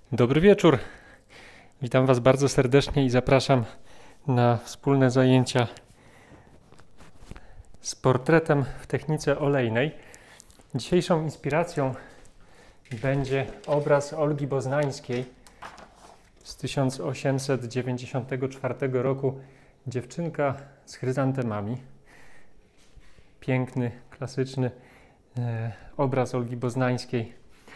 Dobry wieczór. Witam Was bardzo serdecznie i zapraszam na wspólne zajęcia z portretem w technice olejnej. Dzisiejszą inspiracją będzie obraz Olgi Boznańskiej z 1894 roku. Dziewczynka z chryzantemami. Piękny, klasyczny obraz Olgi Boznańskiej.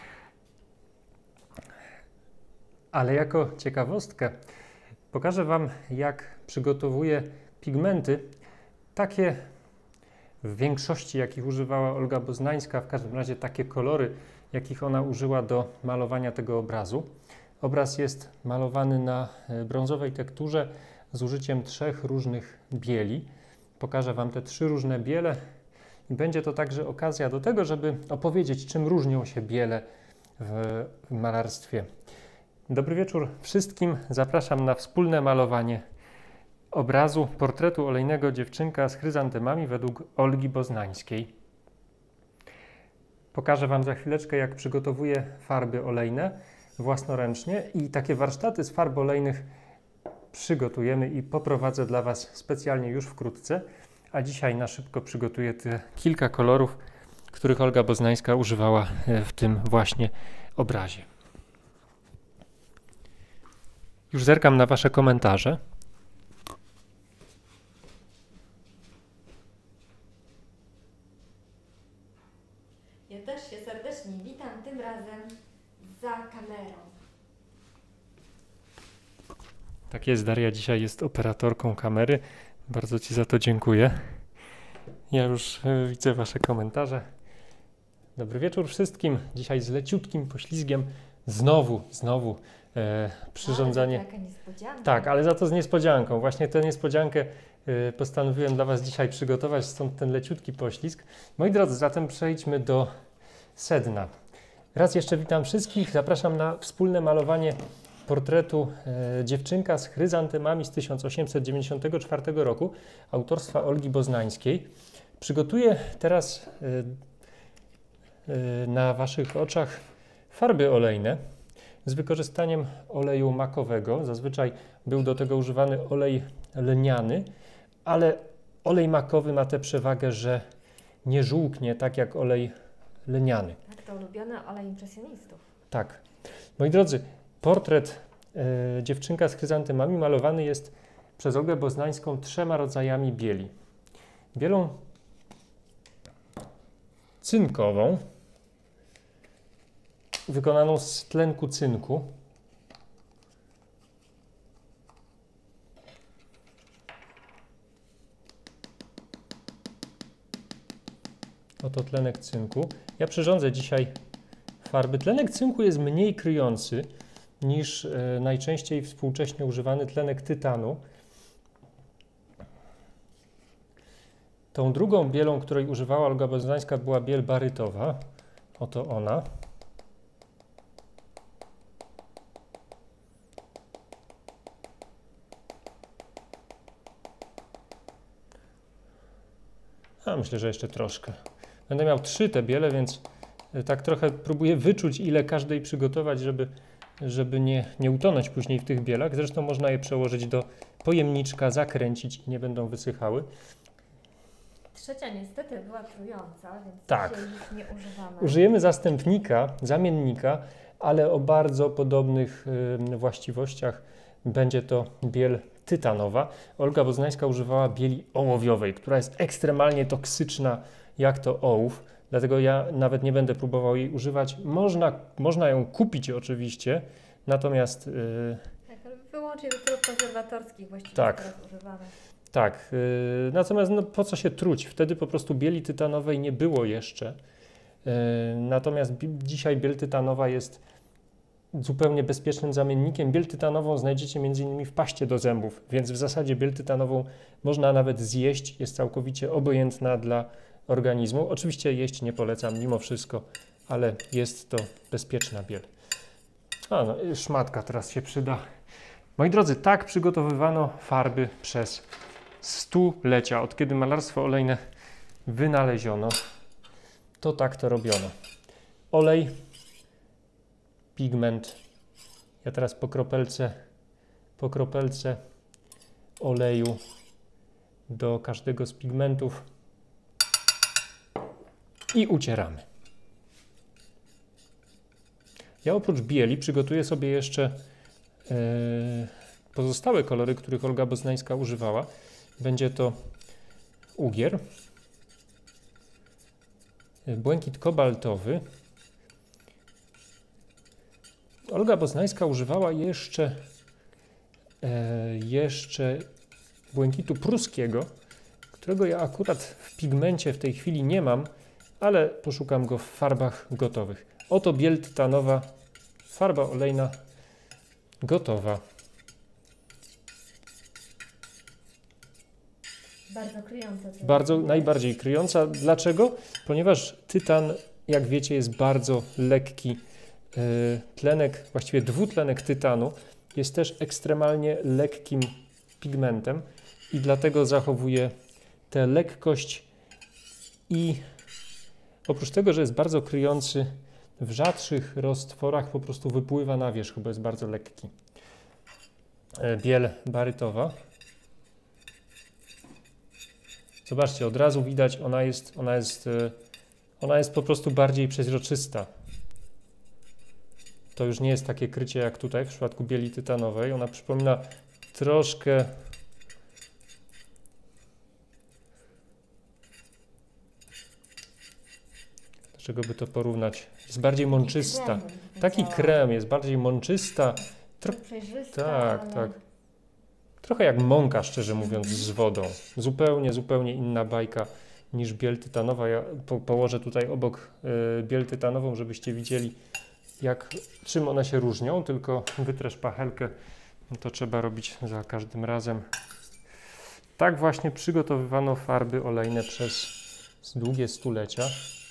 Ale jako ciekawostkę pokażę Wam, jak przygotowuję pigmenty, takie w większości, jakich używała Olga Boznańska, w każdym razie takie kolory, jakich ona użyła do malowania tego obrazu. Obraz jest malowany na brązowej tekturze z użyciem 3 różnych bieli. Pokażę Wam te 3 różne biele i będzie to także okazja do tego, żeby opowiedzieć, czym różnią się biele w malarstwie. Dobry wieczór wszystkim. Zapraszam na wspólne malowanie obrazu portretu olejnego dziewczynka z chryzantemami według Olgi Boznańskiej. Pokażę Wam za chwileczkę, jak przygotowuję farby olejne własnoręcznie i takie warsztaty z farb olejnych przygotujemy i poprowadzę dla Was specjalnie już wkrótce. A dzisiaj na szybko przygotuję te kilka kolorów, których Olga Boznańska używała w tym właśnie obrazie. Już zerkam na Wasze komentarze. Ja też się serdecznie witam, tym razem za kamerą. Tak jest, Daria dzisiaj jest operatorką kamery. Bardzo Ci za to dziękuję. Ja już widzę Wasze komentarze. Dobry wieczór wszystkim. Dzisiaj z leciutkim poślizgiem. Znowu przyrządzanie. Ale taka niespodzianka. Tak, ale za to z niespodzianką. Właśnie tę niespodziankę postanowiłem dla Was dzisiaj przygotować, stąd ten leciutki poślizg. Moi drodzy, zatem przejdźmy do sedna. Raz jeszcze witam wszystkich. Zapraszam na wspólne malowanie portretu dziewczynka z chryzantemami z 1894 roku autorstwa Olgi Boznańskiej. Przygotuję teraz na Waszych oczach farby olejne z wykorzystaniem oleju makowego. Zazwyczaj był do tego używany olej lniany, ale olej makowy ma tę przewagę, że nie żółknie tak jak olej lniany. Tak, to ulubiony olej impresjonistów. Tak. Moi drodzy, portret dziewczynka z chryzantemami malowany jest przez Olgę Boznańską 3 rodzajami bieli. Bielą cynkową, wykonaną z tlenku cynku. Oto tlenek cynku. Ja przyrządzę dzisiaj farby. Tlenek cynku jest mniej kryjący niż najczęściej współcześnie używany tlenek tytanu. Tą drugą bielą, której używała Olga Boznańska, była biel barytowa. Oto ona. A myślę, że jeszcze troszkę. Będę miał 3 te biele, więc tak trochę próbuję wyczuć, ile każdej przygotować, żeby nie utonąć później w tych bielach. Zresztą można je przełożyć do pojemniczka, zakręcić i nie będą wysychały. Trzecia niestety była trująca, więc Tak. dzisiaj już nie używamy. Użyjemy zastępnika, zamiennika, ale o bardzo podobnych właściwościach. Będzie to biel tytanowa. Olga Boznańska używała bieli ołowiowej, która jest ekstremalnie toksyczna jak to ołów, dlatego ja nawet nie będę próbował jej używać. Można ją kupić oczywiście, natomiast Tak, ale wyłącznie do celów konserwatorskich właściwie Tak. teraz używamy. tak, natomiast po co się truć? Wtedy po prostu bieli tytanowej nie było jeszcze. Natomiast dzisiaj biel tytanowa jest zupełnie bezpiecznym zamiennikiem. Biel tytanową znajdziecie m.in. w paście do zębów, więc w zasadzie biel tytanową można nawet zjeść, jest całkowicie obojętna dla organizmu. Oczywiście jeść nie polecam mimo wszystko, ale jest to bezpieczna biel. A no, szmatka teraz się przyda. Moi drodzy, tak przygotowywano farby przez stulecia, od kiedy malarstwo olejne wynaleziono. to tak to robiono. Olej, pigment Ja teraz po kropelce oleju do każdego z pigmentów i ucieramy. Ja oprócz bieli przygotuję sobie jeszcze pozostałe kolory, których Olga Boznańska używała. Będzie to ugier, błękit kobaltowy. Olga Boznańska używała jeszcze błękitu pruskiego, którego ja akurat w pigmencie w tej chwili nie mam, ale poszukam go w farbach gotowych. Oto biel tytanowa, farba olejna gotowa. Bardzo kryjąca. Najbardziej kryjąca. Dlaczego? Ponieważ tytan, jak wiecie, jest bardzo lekki. Tlenek, właściwie dwutlenek tytanu jest też ekstremalnie lekkim pigmentem i dlatego zachowuje tę lekkość i oprócz tego, że jest bardzo kryjący, w rzadszych roztworach po prostu wypływa na wierzch, bo jest bardzo lekki. Biel barytowa. Zobaczcie, od razu widać, ona jest po prostu bardziej przeźroczysta. To już nie jest takie krycie jak tutaj w przypadku bieli tytanowej. Ona przypomina troszkę czego by to porównać? Jest bardziej mączysta. Taki krem jest bardziej mączysta. Przejrzysta. Tak, tak. Trochę jak mąka, szczerze mówiąc, z wodą. Zupełnie inna bajka niż biel tytanowa. Ja położę tutaj obok biel tytanową, żebyście widzieli, czym one się różnią. Tylko wytrę szpachelkę. To trzeba robić za każdym razem. Tak właśnie przygotowywano farby olejne przez długie stulecia.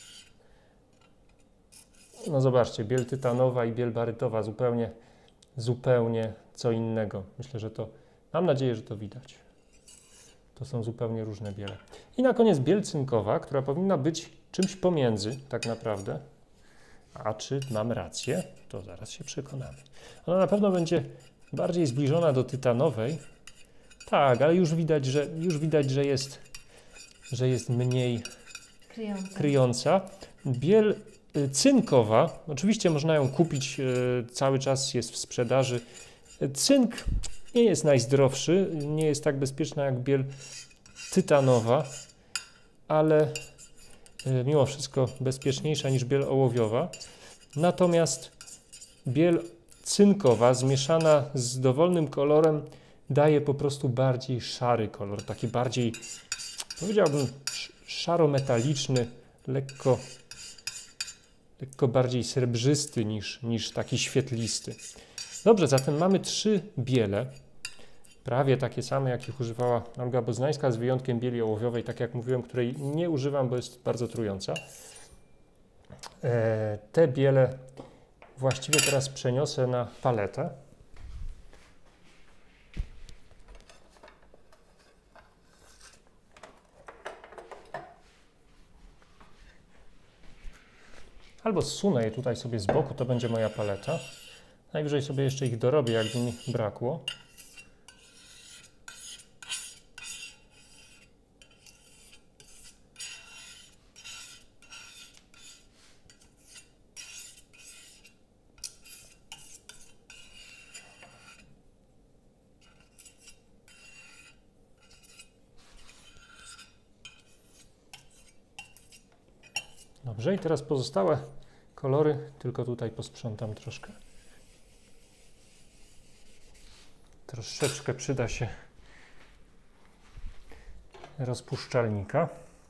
No zobaczcie, biel tytanowa i biel barytowa zupełnie co innego. Myślę, że mam nadzieję, że to widać. To są zupełnie różne biele. I na koniec biel cynkowa, która powinna być czymś pomiędzy tak naprawdę. A czy mam rację? To zaraz się przekonamy. Ona na pewno będzie bardziej zbliżona do tytanowej. Tak, ale już widać, że jest mniej kryjąca. Biel cynkowa, oczywiście można ją kupić, cały czas jest w sprzedaży. Cynk nie jest najzdrowszy, nie jest tak bezpieczna jak biel tytanowa, ale mimo wszystko bezpieczniejsza niż biel ołowiowa. Natomiast biel cynkowa zmieszana z dowolnym kolorem daje po prostu bardziej szary kolor, taki bardziej, powiedziałbym, szaro-metaliczny, lekko bardziej srebrzysty niż taki świetlisty. Dobrze, zatem mamy 3 biele, prawie takie same, jakich używała Olga Boznańska, z wyjątkiem bieli ołowiowej, tak jak mówiłem, której nie używam, bo jest bardzo trująca. Te biele właściwie teraz przeniosę na paletę. Albo zsunę je tutaj sobie z boku, to będzie moja paleta. Najwyżej sobie jeszcze ich dorobię, jakby mi brakło. Dobrze, i teraz pozostałe kolory, tylko tutaj posprzątam troszkę. Troszeczkę przyda się rozpuszczalnika.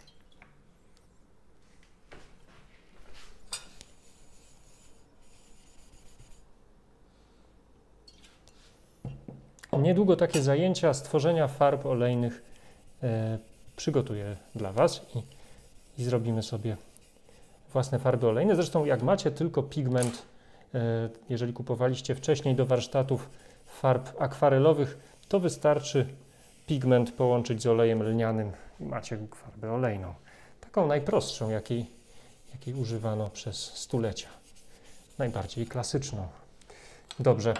Niedługo takie zajęcia stworzenia farb olejnych przygotuję dla Was i zrobimy sobie własne farby olejne. Zresztą jak macie tylko pigment, jeżeli kupowaliście wcześniej do warsztatów farb akwarelowych, to wystarczy pigment połączyć z olejem lnianym i macie farbę olejną. Taką najprostszą, jakiej używano przez stulecia. Najbardziej klasyczną. Dobrze.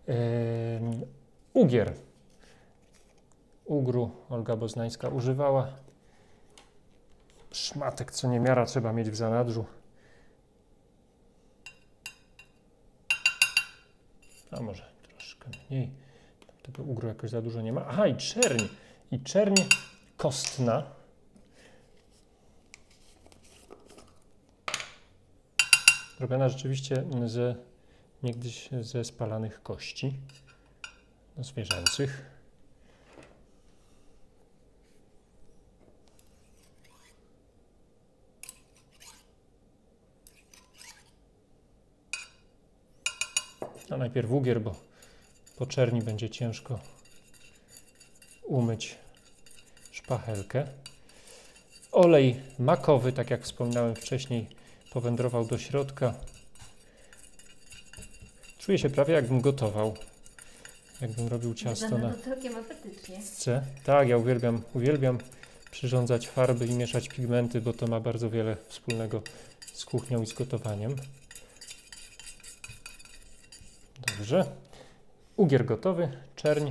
Ugier. Ugru Olga Boznańska używała. Szmatek co niemiara trzeba mieć w zanadrzu. A może troszkę mniej. Tego ugru jakoś za dużo nie ma. Aha, i czerń. I czerń kostna. Robiona rzeczywiście niegdyś ze spalanych kości zwierzęcych. A najpierw ugier, bo po czerni będzie ciężko umyć szpachelkę. Olej makowy, tak jak wspominałem wcześniej, powędrował do środka. Czuję się prawie jakbym gotował. Jakbym robił ciasto na całkiem apetycznie. Tak, ja uwielbiam przyrządzać farby i mieszać pigmenty, bo to ma bardzo wiele wspólnego z kuchnią i z gotowaniem. Dobrze. Ugier gotowy, czerń.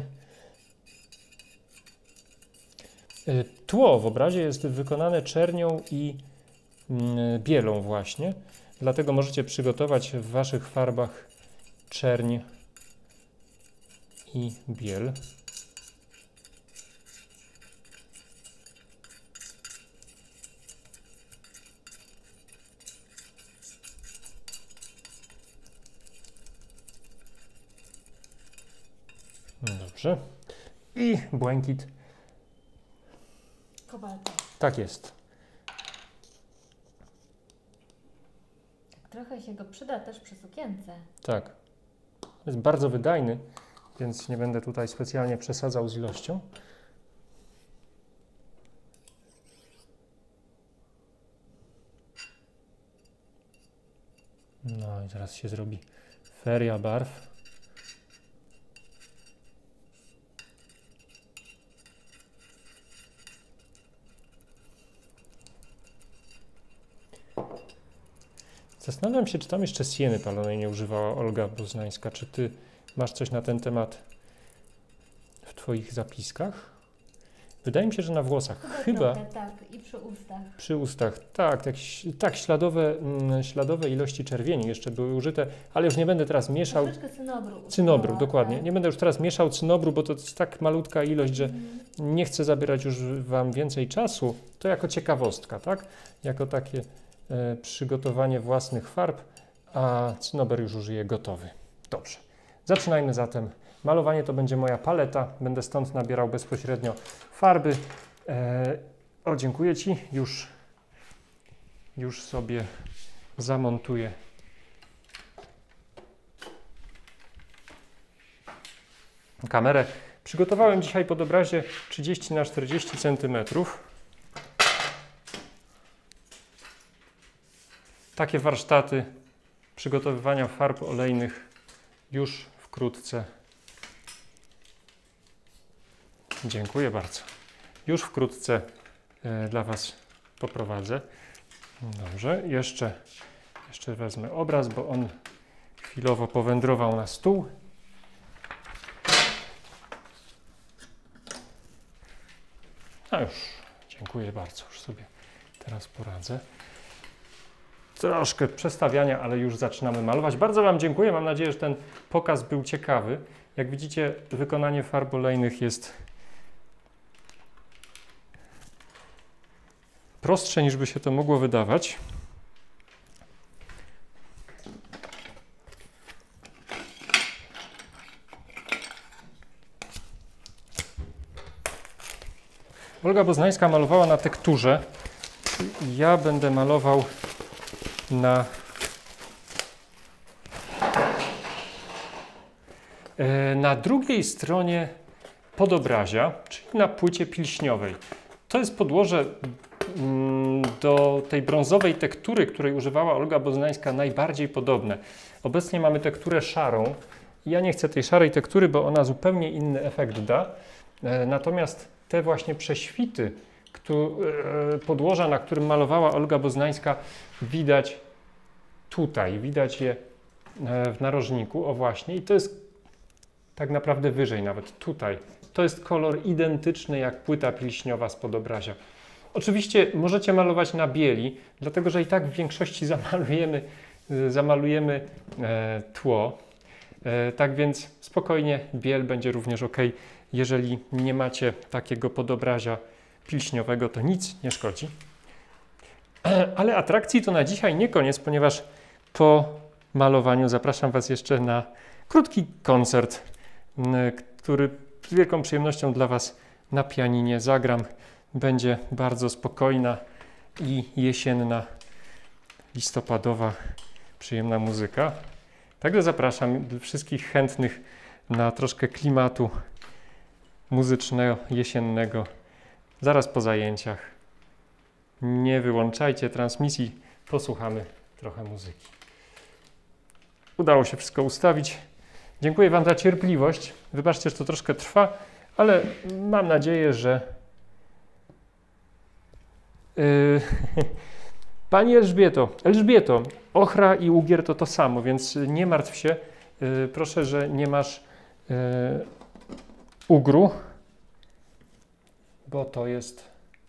Tło w obrazie jest wykonane czernią i bielą właśnie. Dlatego możecie przygotować w waszych farbach czerń i biel. Dobrze. I błękit. Kobaltowy. Tak jest. Trochę się go przyda też przy sukience. Tak. Jest bardzo wydajny, więc nie będę tutaj specjalnie przesadzał z ilością. No i teraz się zrobi feria barw. Zastanawiam się, czy tam jeszcze sieny palonej nie używała Olga Boznańska. Czy ty masz coś na ten temat w twoich zapiskach? Wydaje mi się, że na włosach. Chyba trochę, tak, i przy ustach. przy ustach. Tak, śladowe ilości czerwieni jeszcze były użyte, ale już nie będę teraz mieszał. Troszeczkę cynobru. Cynobru, dokładnie. Tak. Nie będę już teraz mieszał cynobru, bo to jest tak malutka ilość, że nie chcę zabierać już wam więcej czasu. To jako ciekawostka, tak? Jako takie przygotowanie własnych farb, a cynober już użyję gotowy. Dobrze. Zaczynajmy zatem. Malowanie to będzie moja paleta. Będę stąd nabierał bezpośrednio farby. O, dziękuję ci. Już sobie zamontuję kamerę. Przygotowałem dzisiaj pod obrazie 30 na 40 cm. Takie warsztaty przygotowywania farb olejnych już wkrótce. Dziękuję bardzo. Już wkrótce dla was poprowadzę. Dobrze, jeszcze wezmę obraz, bo on chwilowo powędrował na stół. A już, dziękuję bardzo, już sobie teraz poradzę. Troszkę przestawiania, ale już zaczynamy malować. Bardzo wam dziękuję, mam nadzieję, że ten pokaz był ciekawy. Jak widzicie, wykonanie farb olejnych jest prostsze, niż by się to mogło wydawać. Olga Boznańska malowała na tekturze. Ja będę malował na drugiej stronie podobrazia, czyli na płycie pilśniowej. To jest podłoże do tej brązowej tektury, której używała Olga Boznańska, najbardziej podobne. Obecnie mamy tekturę szarą. Ja nie chcę tej szarej tektury, bo ona zupełnie inny efekt da. Natomiast te właśnie prześwity, podłoża, na którym malowała Olga Boznańska, widać tutaj. Widać je w narożniku, o właśnie, i to jest tak naprawdę wyżej nawet, tutaj. To jest kolor identyczny jak płyta pilśniowa z podobrazia. Oczywiście możecie malować na bieli, dlatego że i tak w większości zamalujemy tło. Tak więc spokojnie, biel będzie również ok. Jeżeli nie macie takiego podobrazia pilśniowego, to nic nie szkodzi. Ale atrakcji to na dzisiaj nie koniec, ponieważ po malowaniu zapraszam Was jeszcze na krótki koncert, który z wielką przyjemnością dla Was na pianinie zagram. Będzie bardzo spokojna i jesienna, listopadowa, przyjemna muzyka. Także zapraszam wszystkich chętnych na troszkę klimatu muzycznego, jesiennego, zaraz po zajęciach. Nie wyłączajcie transmisji, posłuchamy trochę muzyki. Udało się wszystko ustawić. Dziękuję Wam za cierpliwość. Wybaczcie, że to troszkę trwa, ale mam nadzieję, że Pani Elżbieto, ochra i ugier to samo, więc nie martw się. Proszę, że nie masz ugru, bo to jest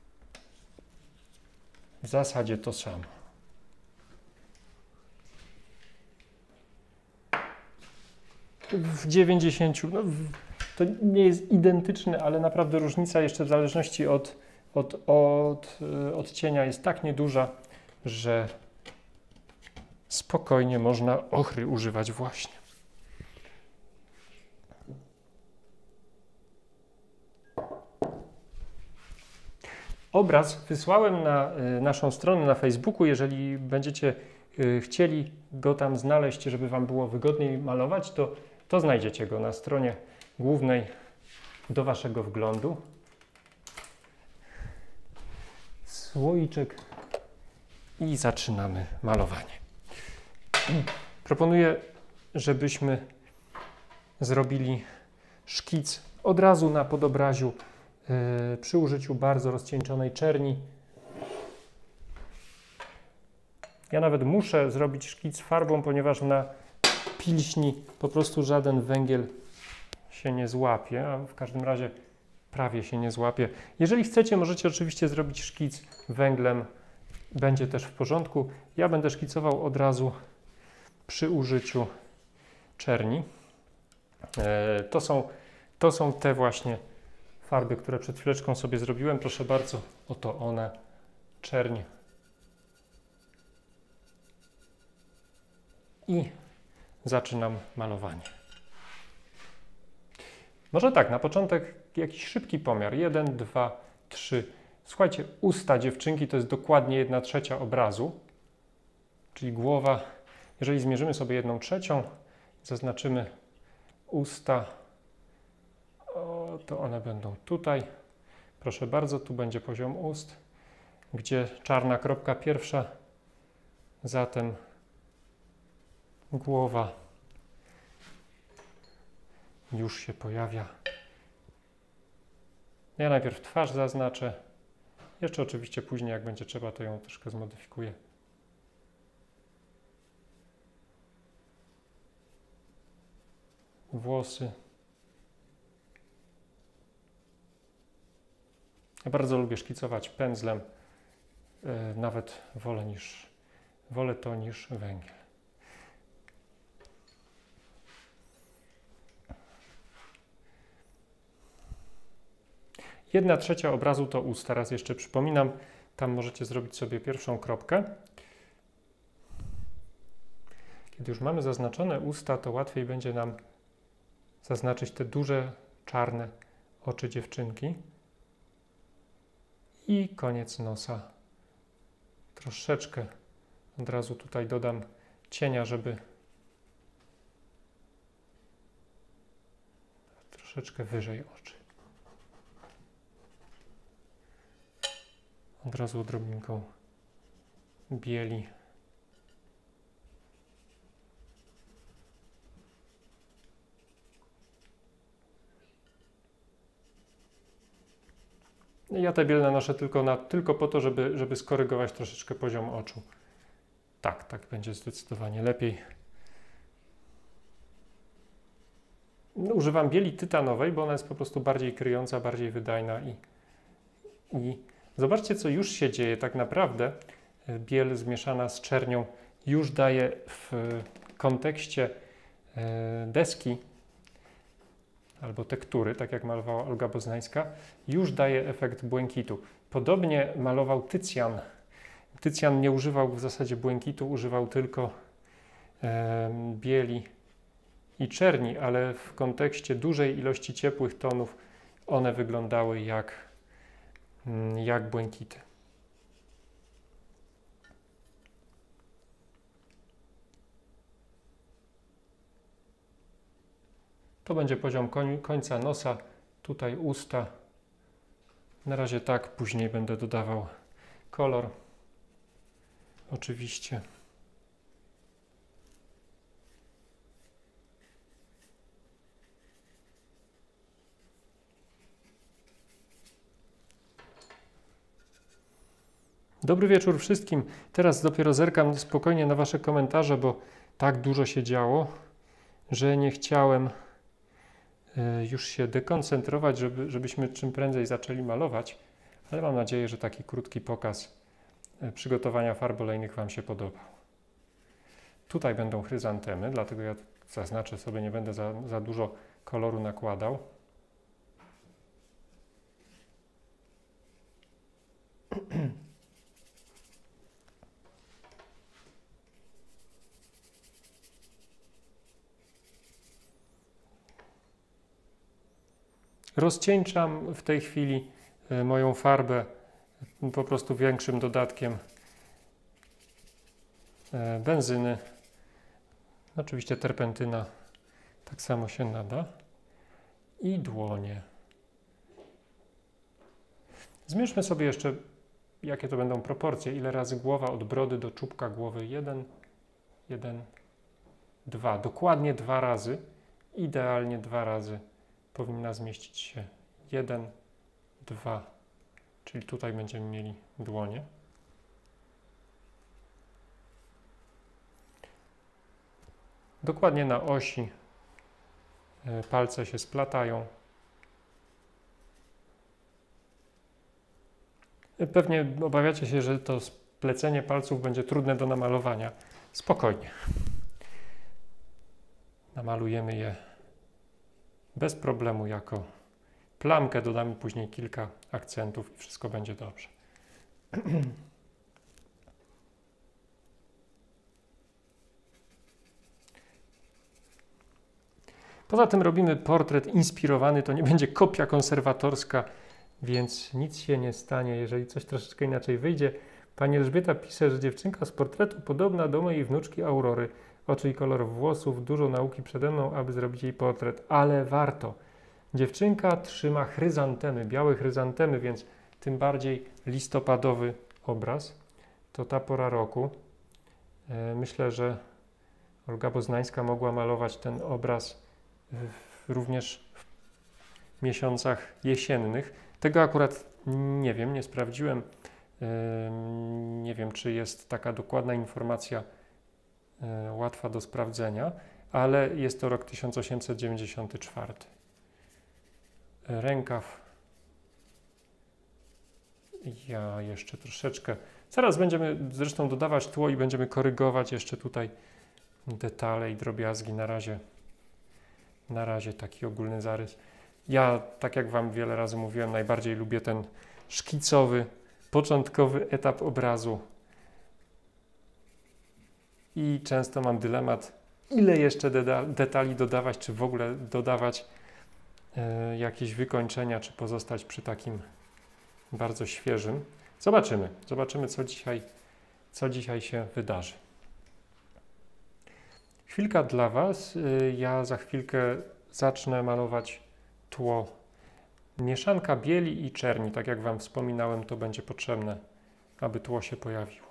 w zasadzie to samo. W 90, to nie jest identyczne, ale naprawdę różnica jeszcze w zależności od odcienia jest tak nieduża, że spokojnie można ochry używać właśnie. Obraz wysłałem na naszą stronę na Facebooku. Jeżeli będziecie chcieli go tam znaleźć, żeby Wam było wygodniej malować, to znajdziecie go na stronie głównej do Waszego wglądu. Słoiczek i zaczynamy malowanie. Proponuję, żebyśmy zrobili szkic od razu na podobraziu przy użyciu bardzo rozcieńczonej czerni. Ja nawet muszę zrobić szkic farbą, ponieważ na pilśni po prostu żaden węgiel się nie złapie, a w każdym razie prawie się nie złapie. Jeżeli chcecie, możecie oczywiście zrobić szkic węglem, będzie też w porządku. Ja będę szkicował od razu przy użyciu czerni. To są te właśnie farby, które przed chwileczką sobie zrobiłem. Proszę bardzo, oto one, czerń. I zaczynam malowanie. Może tak, na początek jakiś szybki pomiar. 1, 2, 3. Słuchajcie, usta dziewczynki to jest dokładnie 1/3 obrazu, czyli głowa. Jeżeli zmierzymy sobie 1/3, zaznaczymy usta, to one będą tutaj. Proszę bardzo, tu będzie poziom ust, gdzie czarna kropka pierwsza, zatem głowa już się pojawia. Ja najpierw twarz zaznaczę, jeszcze oczywiście później, jak będzie trzeba, to ją troszkę zmodyfikuję. Włosy. Ja bardzo lubię szkicować pędzlem, nawet wolę to niż węgiel. Jedna trzecia obrazu to usta. Raz jeszcze przypominam, tam możecie zrobić sobie pierwszą kropkę. Kiedy już mamy zaznaczone usta, to łatwiej będzie nam zaznaczyć te duże, czarne oczy dziewczynki. I koniec nosa. Troszeczkę od razu tutaj dodam cienia, żeby troszeczkę wyżej oczy. Od razu odrobinką bieli. Ja te biel nanoszę tylko po to, żeby skorygować troszeczkę poziom oczu. Tak będzie zdecydowanie lepiej. Używam bieli tytanowej, bo ona jest po prostu bardziej kryjąca, bardziej wydajna i zobaczcie, co już się dzieje. Tak naprawdę biel zmieszana z czernią już daje w kontekście deski albo tektury, tak jak malowała Olga Boznańska, już daje efekt błękitu. Podobnie malował Tycjan. Tycjan nie używał w zasadzie błękitu, używał tylko bieli i czerni, ale w kontekście dużej ilości ciepłych tonów one wyglądały jak błękity. To będzie poziom końca nosa, tutaj usta. Na razie tak, później będę dodawał kolor. Oczywiście. Dobry wieczór wszystkim. Teraz dopiero zerkam spokojnie na Wasze komentarze, bo tak dużo się działo, że nie chciałem już się dekoncentrować, żebyśmy czym prędzej zaczęli malować, ale mam nadzieję, że taki krótki pokaz przygotowania farb olejnych Wam się podobał. Tutaj będą chryzantemy, dlatego ja zaznaczę sobie, nie będę za dużo koloru nakładał. Rozcieńczam w tej chwili moją farbę po prostu większym dodatkiem benzyny. Oczywiście terpentyna tak samo się nada. I dłonie. Zmierzmy sobie jeszcze, jakie to będą proporcje. Ile razy głowa od brody do czubka głowy? 1, 2. Dokładnie 2 razy. Idealnie 2 razy powinna zmieścić się 1, 2, czyli tutaj będziemy mieli dłonie. Dokładnie na osi palce się splatają. Pewnie obawiacie się, że to splecenie palców będzie trudne do namalowania. Spokojnie. Namalujemy je bez problemu jako plamkę, dodamy później kilka akcentów i wszystko będzie dobrze. Poza tym robimy portret inspirowany, to nie będzie kopia konserwatorska, więc nic się nie stanie, jeżeli coś troszeczkę inaczej wyjdzie. Pani Elżbieta pisze, że dziewczynka z portretu podobna do mojej wnuczki Aurory. Oczy i kolor włosów, dużo nauki przede mną, aby zrobić jej portret, ale warto. Dziewczynka trzyma chryzantemy, białe chryzantemy, więc tym bardziej listopadowy obraz. To ta pora roku. Myślę, że Olga Boznańska mogła malować ten obraz również w miesiącach jesiennych. Tego akurat nie wiem, nie sprawdziłem. Nie wiem, czy jest taka dokładna informacja łatwa do sprawdzenia, ale jest to rok 1894. Rękaw. Ja jeszcze troszeczkę. Zaraz będziemy zresztą dodawać tło i będziemy korygować jeszcze tutaj detale i drobiazgi. Na razie taki ogólny zarys. Ja, tak jak Wam wiele razy mówiłem, najbardziej lubię ten szkicowy, początkowy etap obrazu. I często mam dylemat, ile jeszcze detali dodawać, czy w ogóle dodawać jakieś wykończenia, czy pozostać przy takim bardzo świeżym. Zobaczymy, co dzisiaj się wydarzy. Chwilka dla Was. Ja za chwilkę zacznę malować tło. Mieszanka bieli i czerni, tak jak Wam wspominałem, to będzie potrzebne, aby tło się pojawiło.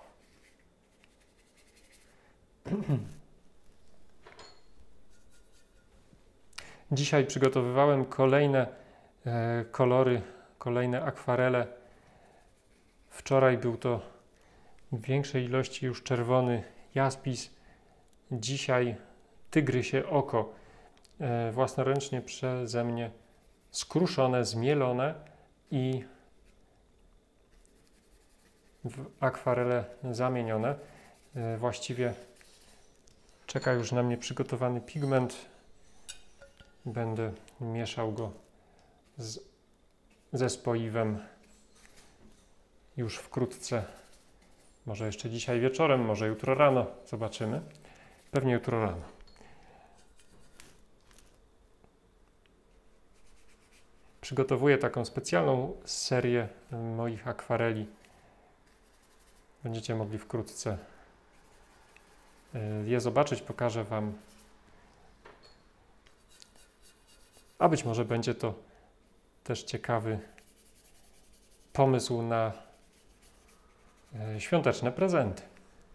Dzisiaj przygotowywałem kolejne kolory, kolejne akwarele. Wczoraj był to w większej ilości już czerwony jaspis. Dzisiaj tygrysie oko. własnoręcznie przeze mnie skruszone, zmielone i w akwarele zamienione. Właściwie czeka już na mnie przygotowany pigment. Będę mieszał go ze spoiwem już wkrótce. Może jeszcze dzisiaj wieczorem, może jutro rano. Zobaczymy. Pewnie jutro rano. Przygotowuję taką specjalną serię moich akwareli. Będziecie mogli wkrótce je zobaczyć, pokażę Wam. A być może będzie to też ciekawy pomysł na świąteczne prezenty.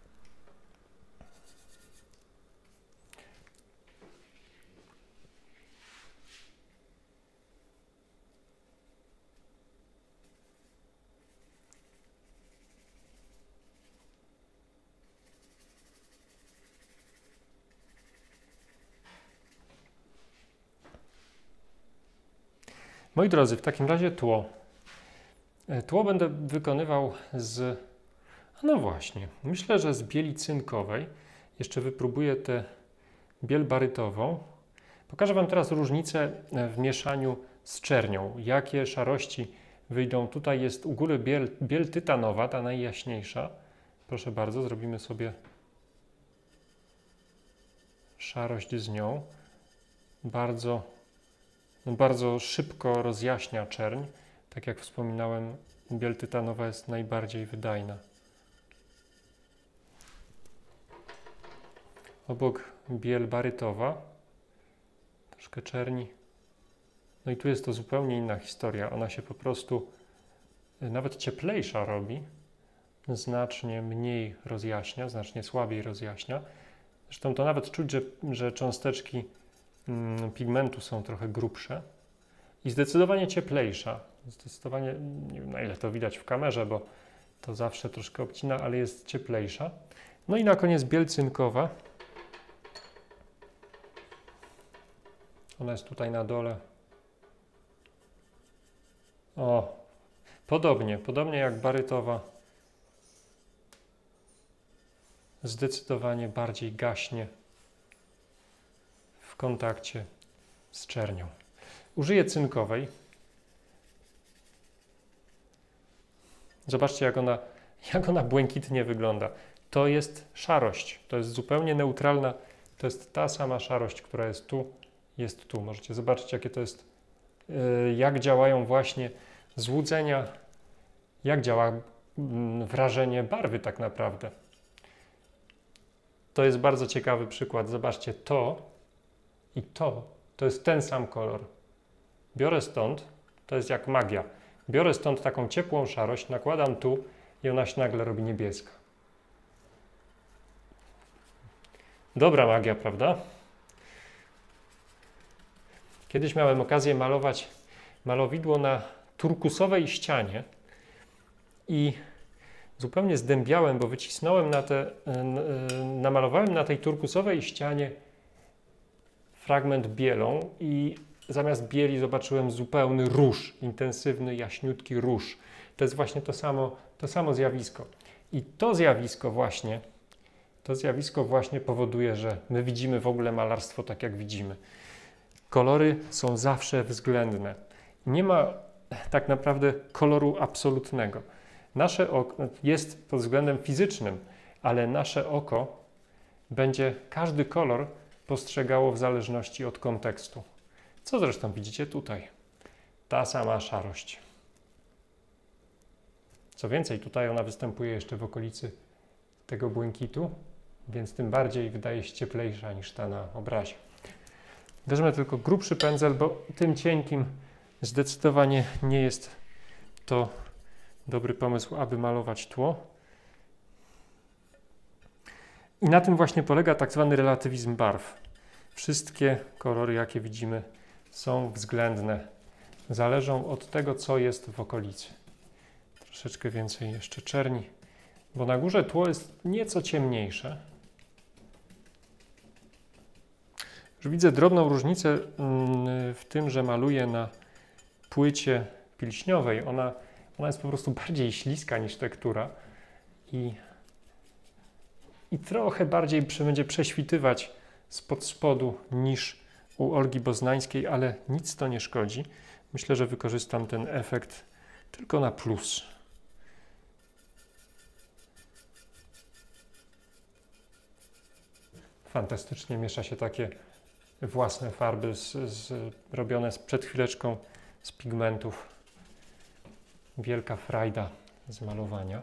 Moi drodzy, w takim razie tło. Tło będę wykonywał z, no właśnie, myślę, że z bieli cynkowej. Jeszcze wypróbuję tę biel barytową. Pokażę Wam teraz różnicę w mieszaniu z czernią. Jakie szarości wyjdą. Tutaj jest u góry biel tytanowa, ta najjaśniejsza. Proszę bardzo, zrobimy sobie szarość z nią. Bardzo szybko rozjaśnia czerń. Tak jak wspominałem, biel tytanowa jest najbardziej wydajna. Obok biel barytowa, troszkę czerni. No i tu jest to zupełnie inna historia. Ona się po prostu nawet cieplejsza robi, znacznie mniej rozjaśnia, znacznie słabiej rozjaśnia. Zresztą to nawet czuć, że cząsteczki pigmentu są trochę grubsze i zdecydowanie cieplejsza. Zdecydowanie, nie wiem na ile to widać w kamerze, bo to zawsze troszkę obcina, ale jest cieplejsza. No i na koniec biel cynkowa. Ona jest tutaj na dole. O, podobnie jak barytowa. Zdecydowanie bardziej gaśnie w kontakcie z czernią. Użyję cynkowej. Zobaczcie, jak ona błękitnie wygląda. To jest szarość. To jest zupełnie neutralna. To jest ta sama szarość, która jest tu. Możecie zobaczyć, jakie to jest, jak działają właśnie złudzenia, jak działa wrażenie barwy tak naprawdę. To jest bardzo ciekawy przykład. Zobaczcie, to i to jest ten sam kolor. Biorę stąd, to jest jak magia. Biorę stąd taką ciepłą szarość, nakładam tu i ona się nagle robi niebieska. Dobra magia, prawda? Kiedyś miałem okazję malować malowidło na turkusowej ścianie i zupełnie zdębiałem, bo wycisnąłem namalowałem na tej turkusowej ścianie fragment bielą i zamiast bieli zobaczyłem zupełny róż, intensywny, jaśniutki róż. To jest właśnie to samo zjawisko. I to zjawisko właśnie powoduje, że my widzimy w ogóle malarstwo tak, jak widzimy. Kolory są zawsze względne. Nie ma tak naprawdę koloru absolutnego. Nasze oko jest pod względem fizycznym, ale nasze oko będzie każdy kolor postrzegało w zależności od kontekstu. Co zresztą widzicie tutaj. Ta sama szarość. Co więcej, tutaj ona występuje jeszcze w okolicy tego błękitu, więc tym bardziej wydaje się cieplejsza niż ta na obrazie. Weźmy tylko grubszy pędzel, bo tym cienkim zdecydowanie nie jest to dobry pomysł, aby malować tło. I na tym właśnie polega tak zwany relatywizm barw. Wszystkie kolory, jakie widzimy, są względne. Zależą od tego, co jest w okolicy. Troszeczkę więcej jeszcze czerni, bo na górze tło jest nieco ciemniejsze. Już widzę drobną różnicę w tym, że maluję na płycie pilśniowej. Ona jest po prostu bardziej śliska niż tektura i trochę bardziej będzie prześwitywać spod spodu niż u Olgi Boznańskiej, ale nic to nie szkodzi. Myślę, że wykorzystam ten efekt tylko na plus. Fantastycznie miesza się takie własne farby robione przed chwileczką z pigmentów. Wielka frajda z malowania.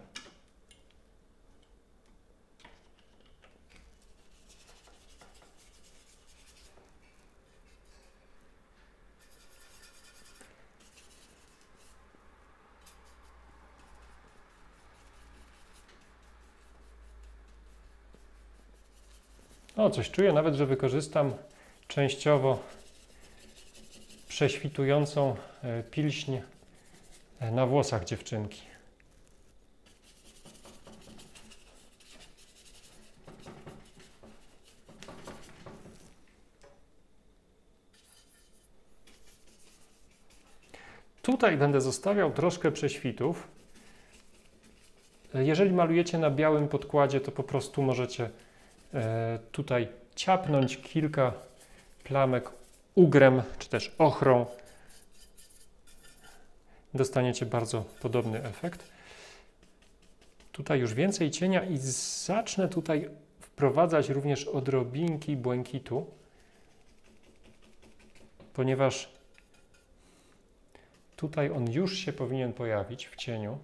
O, coś czuję nawet, że wykorzystam częściowo prześwitującą pilśń na włosach dziewczynki. Tutaj będę zostawiał troszkę prześwitów. Jeżeli malujecie na białym podkładzie, to po prostu możecie tutaj ciapnąć kilka plamek ugrem czy też ochrą. Dostaniecie bardzo podobny efekt. Tutaj już więcej cienia i zacznę tutaj wprowadzać również odrobinki błękitu, ponieważ tutaj on już się powinien pojawić w cieniu.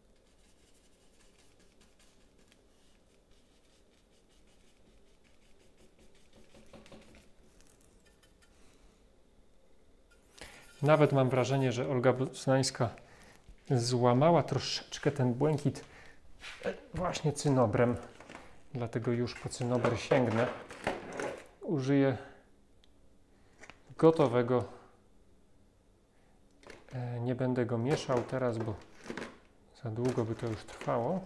Nawet mam wrażenie, że Olga Boznańska złamała troszeczkę ten błękit właśnie cynobrem. Dlatego już po cynobr sięgnę. Użyję gotowego. Nie będę go mieszał teraz, bo za długo by to już trwało.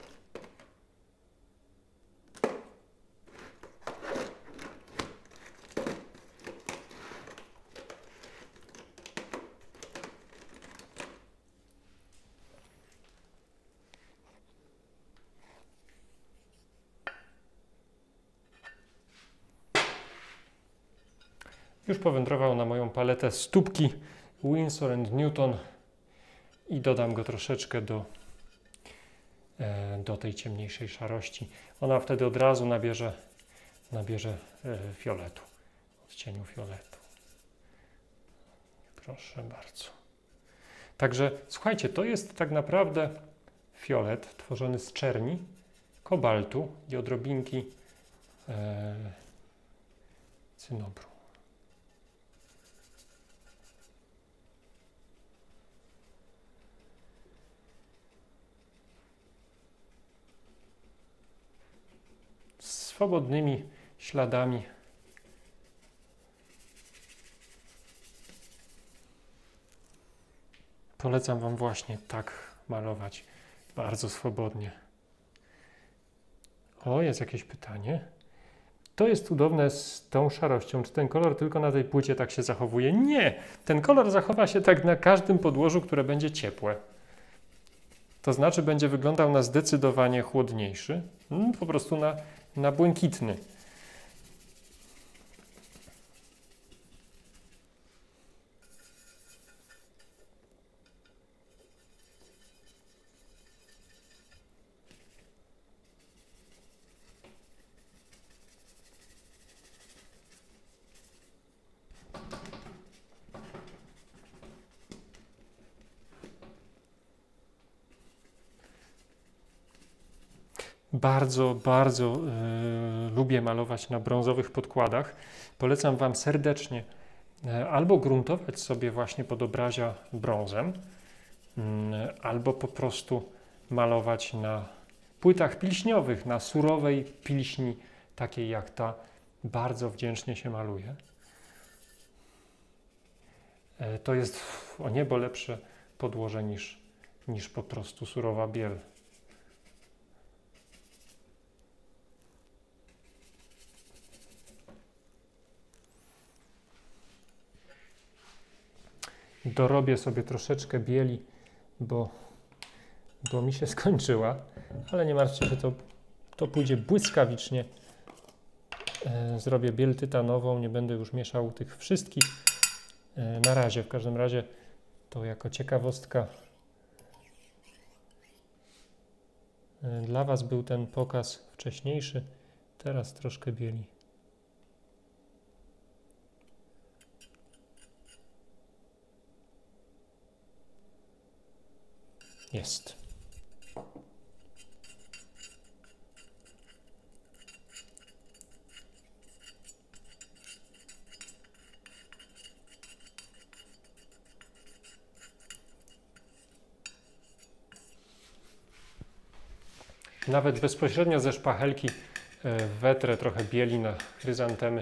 Już powędrował na moją paletę stópki Winsor & Newton i dodam go troszeczkę do tej ciemniejszej szarości. Ona wtedy od razu nabierze fioletu, odcieniu fioletu. Proszę bardzo. Także słuchajcie, to jest tak naprawdę fiolet tworzony z czerni, kobaltu i odrobinki cynobru. Swobodnymi śladami polecam Wam właśnie tak malować, bardzo swobodnie. O, jest jakieś pytanie. To jest cudowne z tą szarością. Czy ten kolor tylko na tej płycie tak się zachowuje? Nie! Ten kolor zachowa się tak na każdym podłożu, które będzie ciepłe. To znaczy będzie wyglądał na zdecydowanie chłodniejszy, po prostu na błękitny. Bardzo, bardzo lubię malować na brązowych podkładach. Polecam Wam serdecznie albo gruntować sobie właśnie podobrazia brązem, albo po prostu malować na płytach pilśniowych, na surowej pilśni, takiej jak ta. Bardzo wdzięcznie się maluje. To jest o niebo lepsze podłoże niż po prostu surowa biel. dorobię sobie troszeczkę bieli, bo mi się skończyła, ale nie martwcie się, to pójdzie błyskawicznie. Zrobię biel tytanową, nie będę już mieszał tych wszystkich. Na razie, w każdym razie to jako ciekawostka dla Was był ten pokaz wcześniejszy, teraz troszkę bieli. Jest. Nawet bezpośrednio ze szpachelki wetrę trochę bieli na chryzantemy.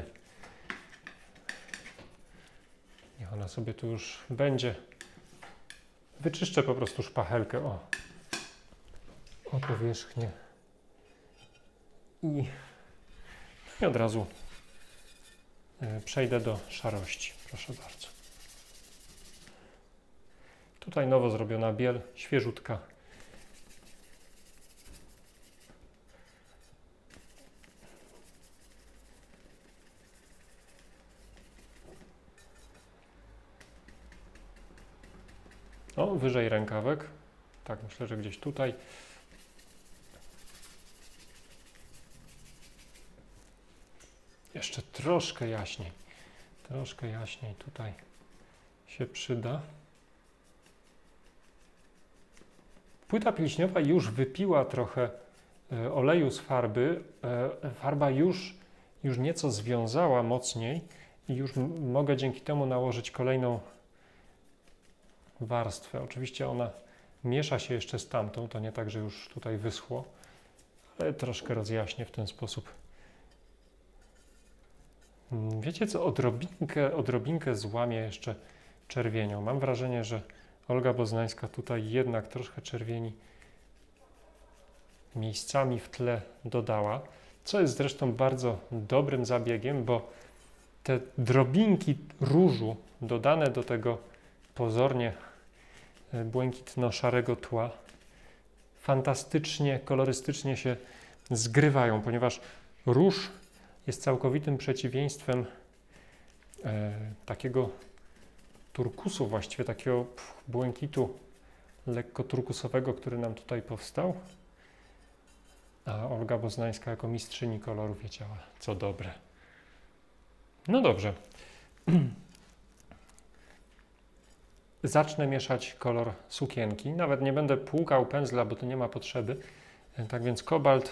Niech ona sobie tu już będzie. Wyczyszczę po prostu szpachelkę o powierzchnię i od razu przejdę do szarości. Proszę bardzo. Tutaj nowo zrobiona biel, świeżutka. O, wyżej rękawek. Tak, myślę, że gdzieś tutaj. Jeszcze troszkę jaśniej. Troszkę jaśniej tutaj się przyda. Płyta pilśniowa już wypiła trochę oleju z farby. Farba już nieco związała mocniej i już mogę dzięki temu nałożyć kolejną warstwę. Oczywiście ona miesza się jeszcze z tamtą, to nie tak, że już tutaj wyschło, ale troszkę rozjaśnię w ten sposób. Wiecie co, odrobinkę złamię jeszcze czerwienią. Mam wrażenie, że Olga Boznańska tutaj jednak troszkę czerwieni miejscami w tle dodała, co jest zresztą bardzo dobrym zabiegiem, bo te drobinki różu dodane do tego pozornie błękitno-szarego tła fantastycznie, kolorystycznie się zgrywają, ponieważ róż jest całkowitym przeciwieństwem takiego turkusu, właściwie takiego błękitu lekko turkusowego, który nam tutaj powstał. A Olga Boznańska jako mistrzyni kolorów wiedziała, co dobre. No dobrze. Zacznę mieszać kolor sukienki. Nawet nie będę płukał pędzla, bo tu nie ma potrzeby. Tak więc kobalt,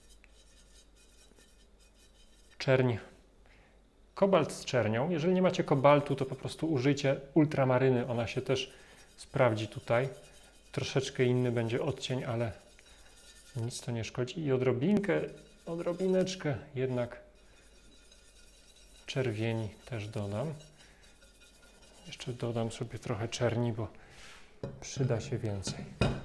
czerń, kobalt z czernią. Jeżeli nie macie kobaltu, to po prostu użyjcie ultramaryny. Ona się też sprawdzi tutaj. Troszeczkę inny będzie odcień, ale nic to nie szkodzi. I odrobineczkę jednak czerwieni też dodam. Jeszcze dodam sobie trochę czerni, bo przyda się więcej.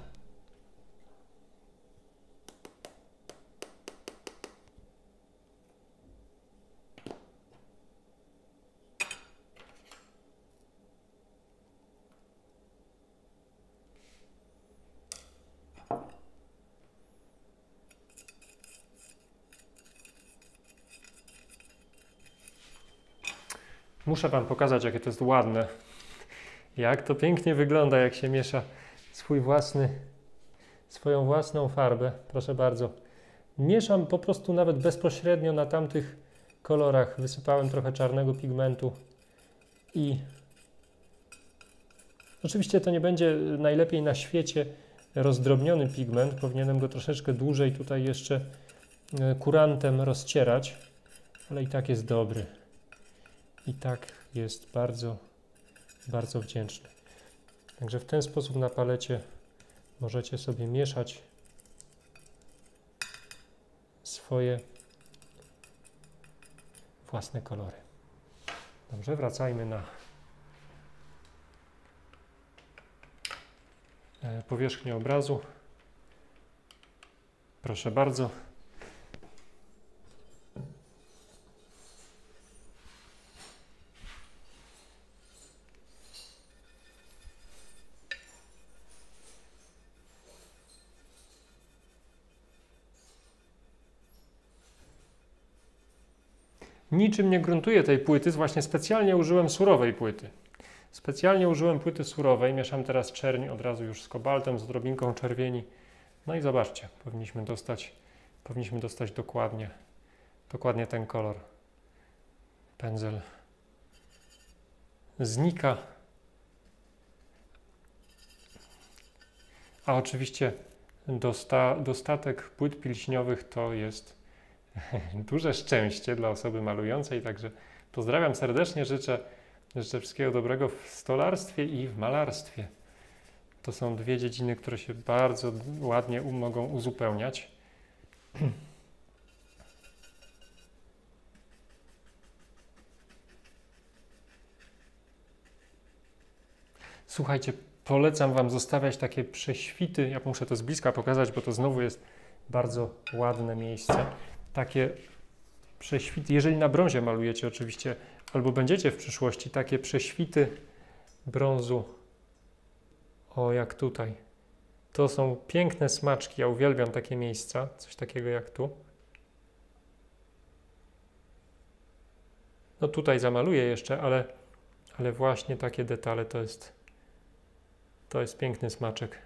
Muszę Wam pokazać, jakie to jest ładne. Jak to pięknie wygląda, jak się miesza swoją własną farbę. Proszę bardzo. Mieszam po prostu nawet bezpośrednio na tamtych kolorach. Wysypałem trochę czarnego pigmentu i oczywiście to nie będzie najlepiej na świecie rozdrobniony pigment. Powinienem go troszeczkę dłużej tutaj jeszcze kurantem rozcierać, ale i tak jest dobry. I tak jest bardzo, bardzo wdzięczny. Także w ten sposób na palecie możecie sobie mieszać swoje własne kolory. Dobrze, wracajmy na powierzchnię obrazu. Proszę bardzo. Niczym nie gruntuję tej płyty, właśnie specjalnie użyłem surowej płyty. Specjalnie użyłem płyty surowej, mieszam teraz czerń od razu już z kobaltem, z odrobinką czerwieni. No i zobaczcie, powinniśmy dostać dokładnie ten kolor. Pędzel znika. A oczywiście dostatek płyt pilśniowych to jest duże szczęście dla osoby malującej, także pozdrawiam serdecznie, życzę wszystkiego dobrego w stolarstwie i w malarstwie. To są dwie dziedziny, które się bardzo ładnie mogą uzupełniać. Słuchajcie, polecam Wam zostawiać takie prześwity. Ja muszę to z bliska pokazać, bo to znowu jest bardzo ładne miejsce. Takie prześwity, jeżeli na brązie malujecie oczywiście, albo będziecie w przyszłości, takie prześwity brązu, o jak tutaj. To są piękne smaczki, ja uwielbiam takie miejsca, coś takiego jak tu. No tutaj zamaluję jeszcze, ale właśnie takie detale to jest piękny smaczek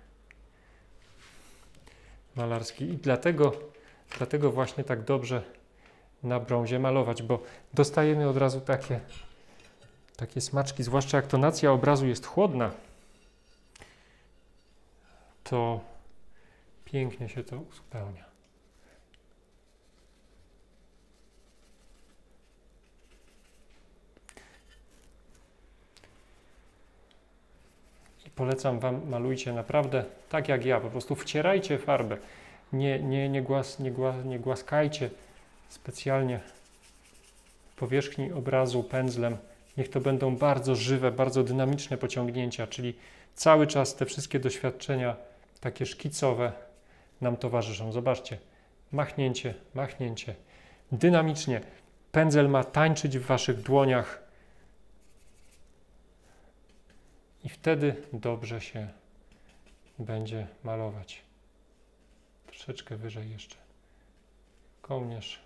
malarski i dlatego właśnie tak dobrze na brązie malować, bo dostajemy od razu takie smaczki, zwłaszcza jak tonacja obrazu jest chłodna, to pięknie się to uzupełnia. I polecam Wam, malujcie naprawdę tak jak ja, po prostu wcierajcie farbę, nie głaskajcie specjalnie powierzchni obrazu pędzlem. Niech to będą bardzo żywe, bardzo dynamiczne pociągnięcia, czyli cały czas te wszystkie doświadczenia takie szkicowe nam towarzyszą. Zobaczcie, machnięcie, machnięcie, dynamicznie. Pędzel ma tańczyć w Waszych dłoniach i wtedy dobrze się będzie malować. Troszeczkę wyżej jeszcze. Kołnierz.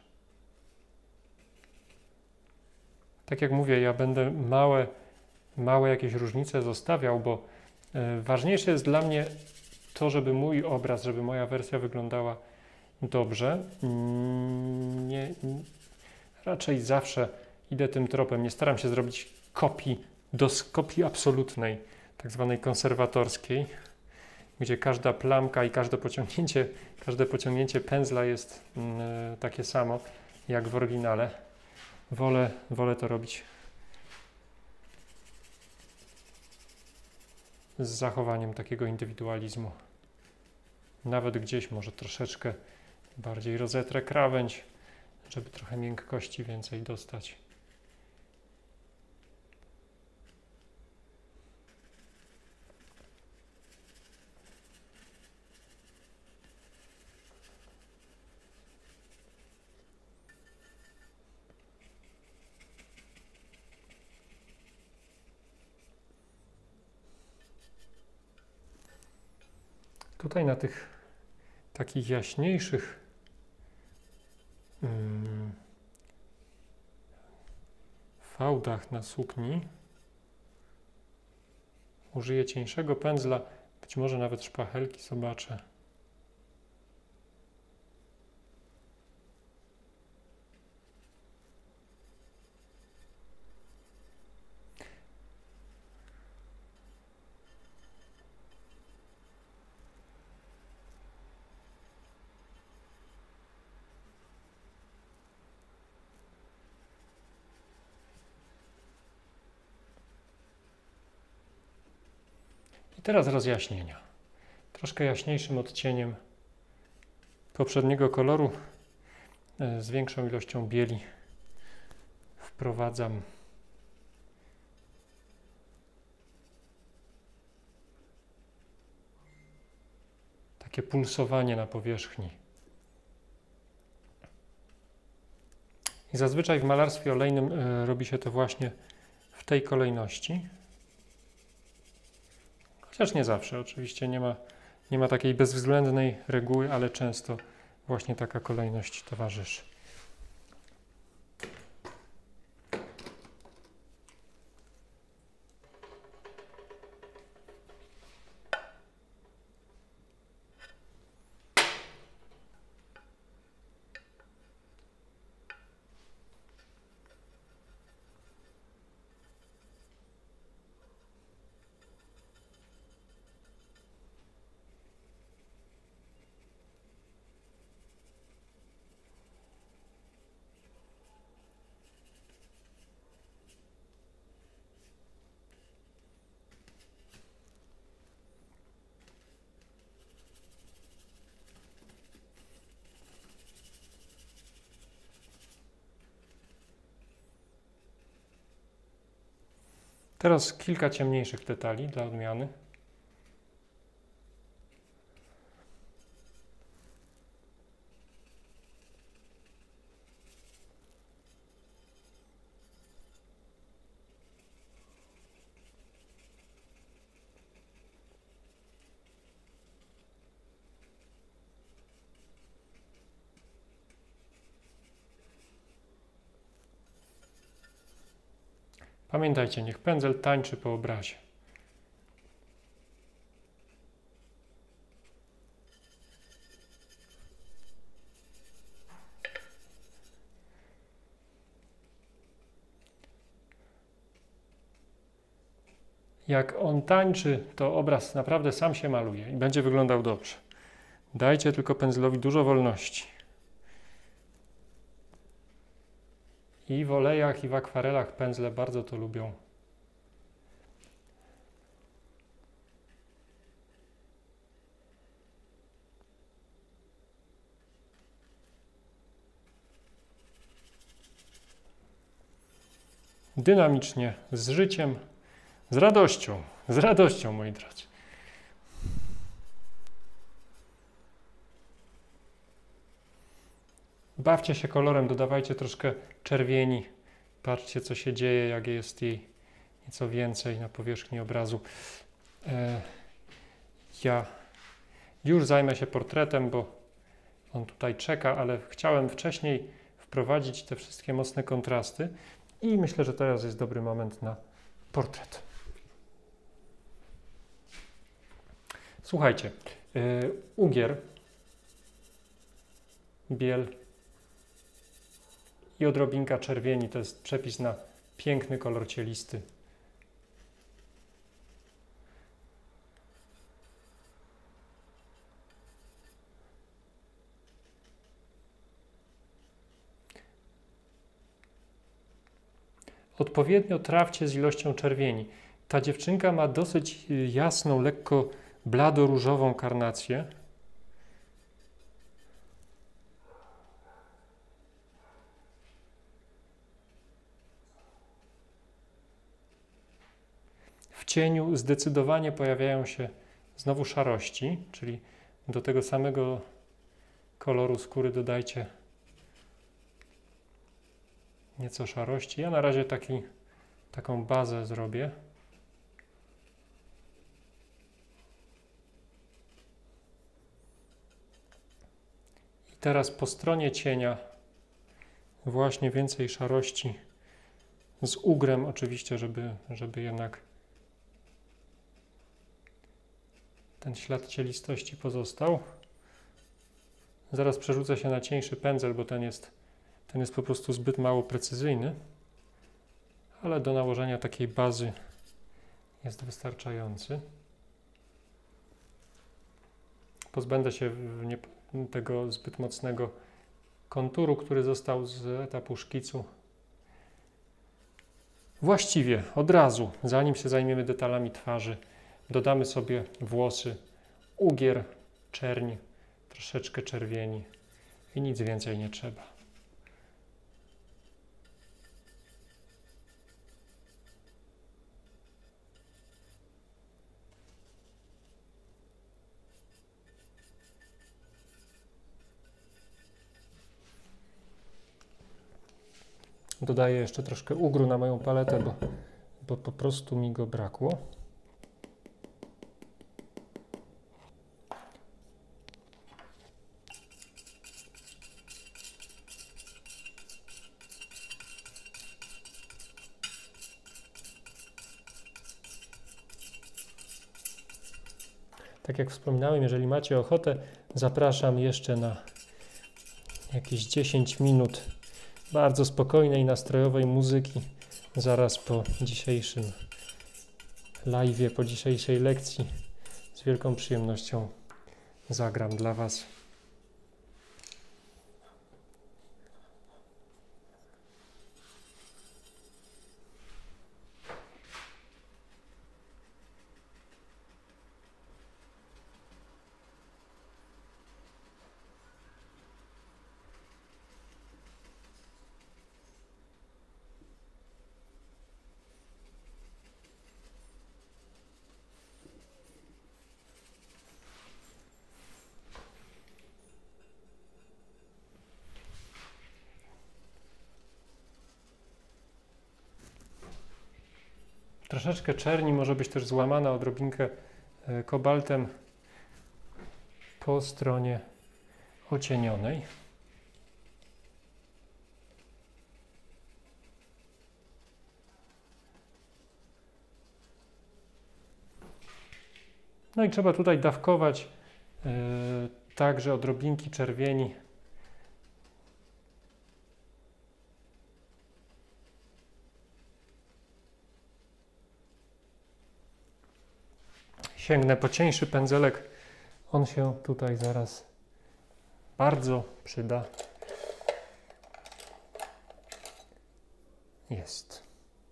Tak jak mówię, ja będę małe jakieś różnice zostawiał, bo ważniejsze jest dla mnie to, żeby mój obraz, żeby moja wersja wyglądała dobrze. Raczej zawsze idę tym tropem. Nie staram się zrobić kopii absolutnej, tak zwanej konserwatorskiej, gdzie każda plamka i każde pociągnięcie pędzla jest takie samo jak w oryginale. Wolę to robić z zachowaniem takiego indywidualizmu. Nawet gdzieś może troszeczkę bardziej rozetrę krawędź, żeby trochę miękkości więcej dostać. Tutaj na tych takich jaśniejszych fałdach na sukni użyję cieńszego pędzla, być może nawet szpachelki, zobaczę. Teraz rozjaśnienia. Troszkę jaśniejszym odcieniem poprzedniego koloru z większą ilością bieli wprowadzam takie pulsowanie na powierzchni. I zazwyczaj w malarstwie olejnym robi się to właśnie w tej kolejności. Chociaż nie zawsze, oczywiście nie ma takiej bezwzględnej reguły, ale często właśnie taka kolejność towarzyszy. Teraz kilka ciemniejszych detali dla odmiany. Pamiętajcie, niech pędzel tańczy po obrazie. Jak on tańczy, to obraz naprawdę sam się maluje i będzie wyglądał dobrze. Dajcie tylko pędzlowi dużo wolności. I w olejach, i w akwarelach pędzle bardzo to lubią. Dynamicznie, z życiem, z radością, moi drodzy. Bawcie się kolorem, dodawajcie troszkę czerwieni. Patrzcie, co się dzieje, jak jest jej nieco więcej na powierzchni obrazu. Ja już zajmę się portretem, bo on tutaj czeka, ale chciałem wcześniej wprowadzić te wszystkie mocne kontrasty i myślę, że teraz jest dobry moment na portret. Słuchajcie, ugier, biel i odrobinka czerwieni to jest przepis na piękny kolor cielisty. Odpowiednio trawcie z ilością czerwieni. Ta dziewczynka ma dosyć jasną, lekko blado-różową karnację. W cieniu zdecydowanie pojawiają się znowu szarości, czyli do tego samego koloru skóry dodajcie nieco szarości. Ja na razie taką bazę zrobię. I teraz po stronie cienia właśnie więcej szarości z ugrem oczywiście, żeby jednak ten ślad cielistości pozostał. Zaraz przerzucę się na cieńszy pędzel, bo ten jest po prostu zbyt mało precyzyjny, ale do nałożenia takiej bazy jest wystarczający. Pozbędę się tego zbyt mocnego konturu, który został z etapu szkicu. Właściwie od razu, zanim się zajmiemy detalami twarzy, dodamy sobie włosy, ugier, czerń, troszeczkę czerwieni i nic więcej nie trzeba. Dodaję jeszcze troszkę ugru na moją paletę, bo po prostu mi go brakło. Tak jak wspominałem, jeżeli macie ochotę, zapraszam jeszcze na jakieś 10 minut bardzo spokojnej, nastrojowej muzyki zaraz po dzisiejszym live'ie, po dzisiejszej lekcji. Z wielką przyjemnością zagram dla Was. Troszeczkę czerni może być też złamana odrobinkę kobaltem po stronie ocienionej. No i trzeba tutaj dawkować także odrobinki czerwieni. Sięgnę po cieńszy pędzelek. On się tutaj zaraz bardzo przyda. Jest.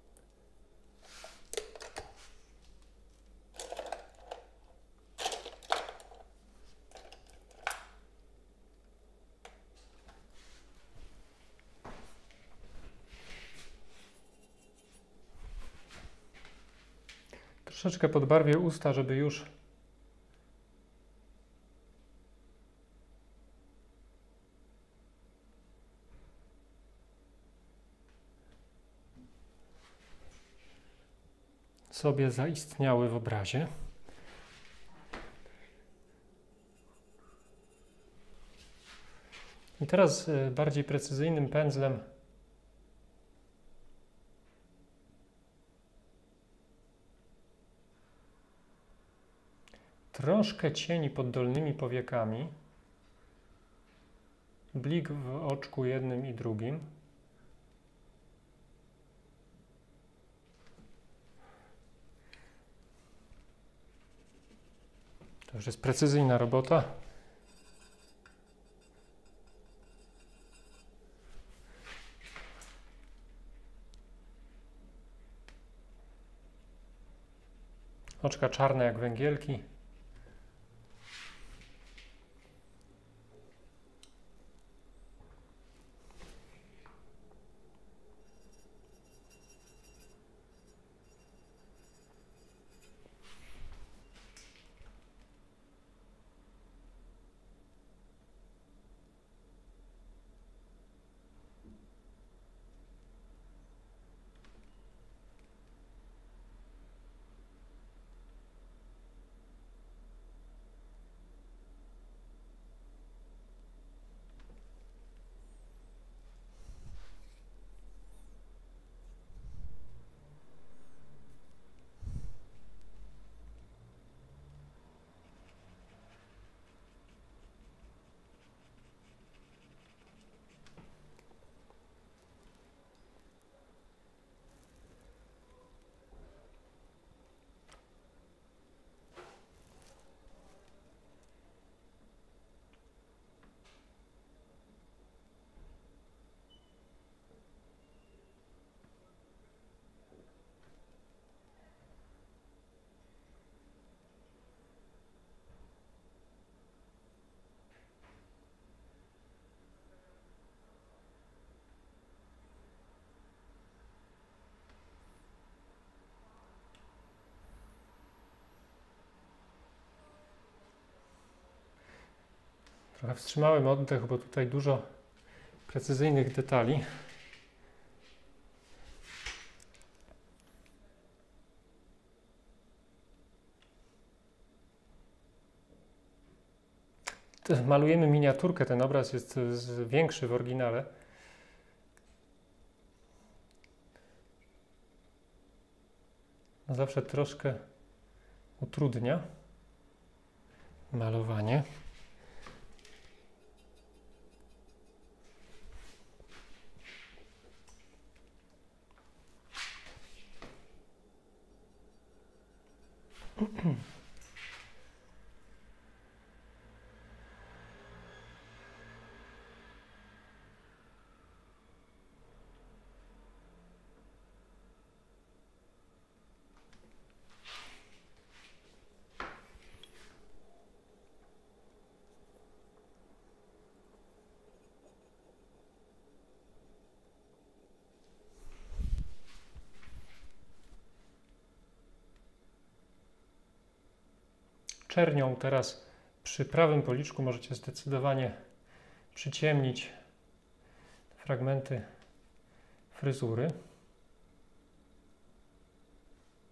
Troszeczkę podbarwię usta, żeby już sobie zaistniały w obrazie. I teraz bardziej precyzyjnym pędzlem troszkę cieni pod dolnymi powiekami, blik w oczku jednym i drugim. To już jest precyzyjna robota. Oczka czarne jak węgielki. Trochę wstrzymałem oddech, bo tutaj dużo precyzyjnych detali. Malujemy miniaturkę, ten obraz jest większy w oryginale. No zawsze troszkę utrudnia malowanie. Czernią teraz przy prawym policzku możecie zdecydowanie przyciemnić fragmenty fryzury.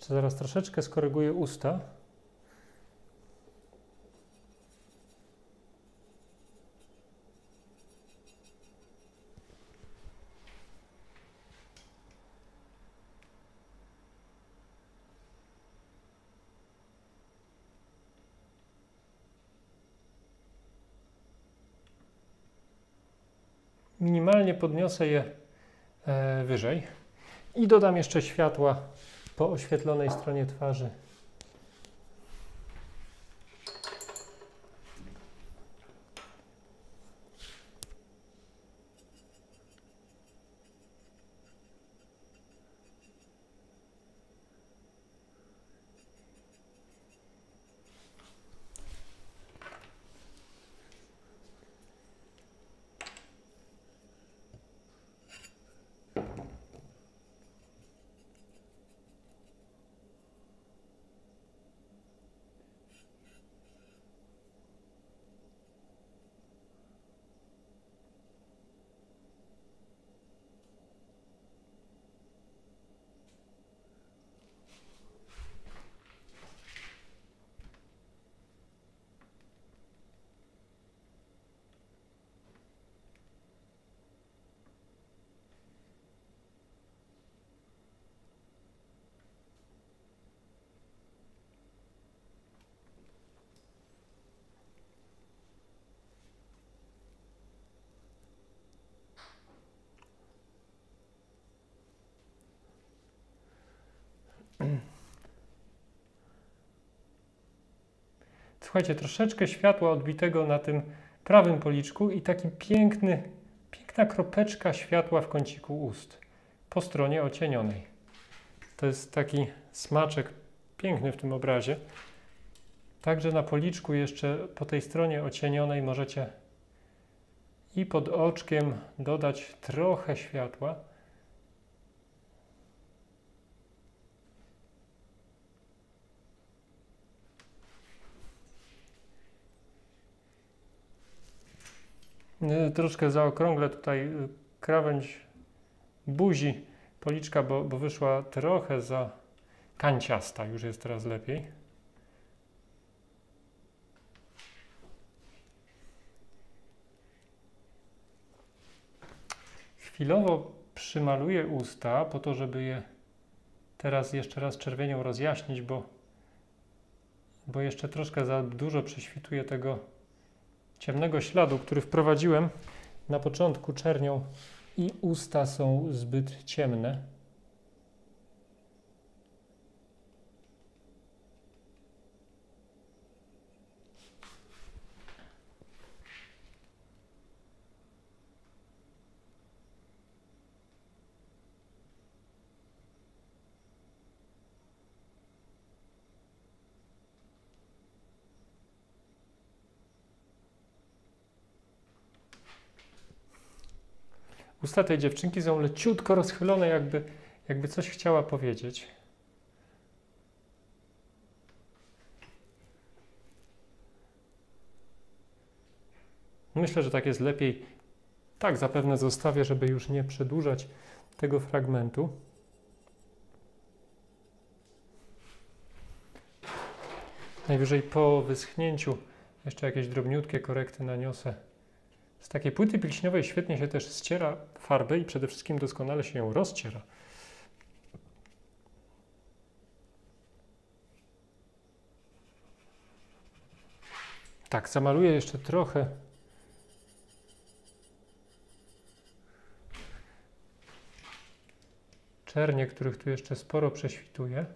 Jeszcze zaraz troszeczkę skoryguję usta. Minimalnie podniosę je wyżej i dodam jeszcze światła po oświetlonej stronie twarzy. Słuchajcie, troszeczkę światła odbitego na tym prawym policzku i taki piękna kropeczka światła w kąciku ust po stronie ocienionej. To jest taki smaczek piękny w tym obrazie. Także na policzku jeszcze po tej stronie ocienionej możecie i pod oczkiem dodać trochę światła. Troszkę zaokrąglę tutaj krawędź buzi policzka, bo wyszła trochę za kanciasta. Już jest teraz lepiej. Chwilowo przymaluję usta po to, żeby je teraz jeszcze raz czerwienią rozjaśnić, bo jeszcze troszkę za dużo prześwituje tego ciemnego śladu, który wprowadziłem na początku czernią i usta są zbyt ciemne. Usta tej dziewczynki są leciutko rozchylone, jakby coś chciała powiedzieć. Myślę, że tak jest lepiej. Tak zapewne zostawię, żeby już nie przedłużać tego fragmentu. Najwyżej po wyschnięciu jeszcze jakieś drobniutkie korekty naniosę. Z takiej płyty pilśniowej świetnie się też ściera farbę i przede wszystkim doskonale się ją rozciera. Tak, zamaluję jeszcze trochę czernie, których tu jeszcze sporo prześwituje.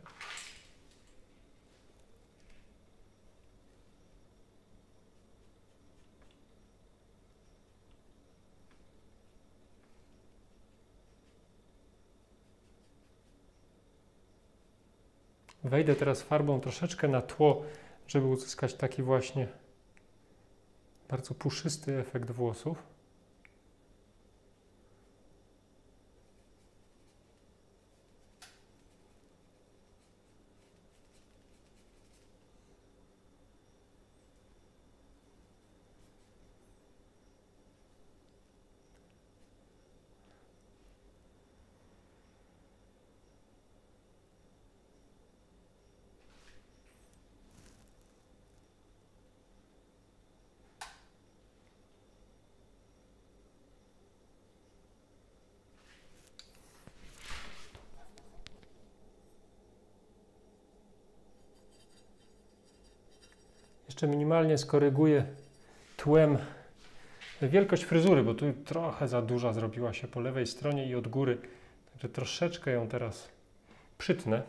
Wejdę teraz farbą troszeczkę na tło, żeby uzyskać taki właśnie bardzo puszysty efekt włosów. Jeszcze minimalnie skoryguję tłem wielkość fryzury, bo tu trochę za duża zrobiła się po lewej stronie i od góry. Także troszeczkę ją teraz przytnę.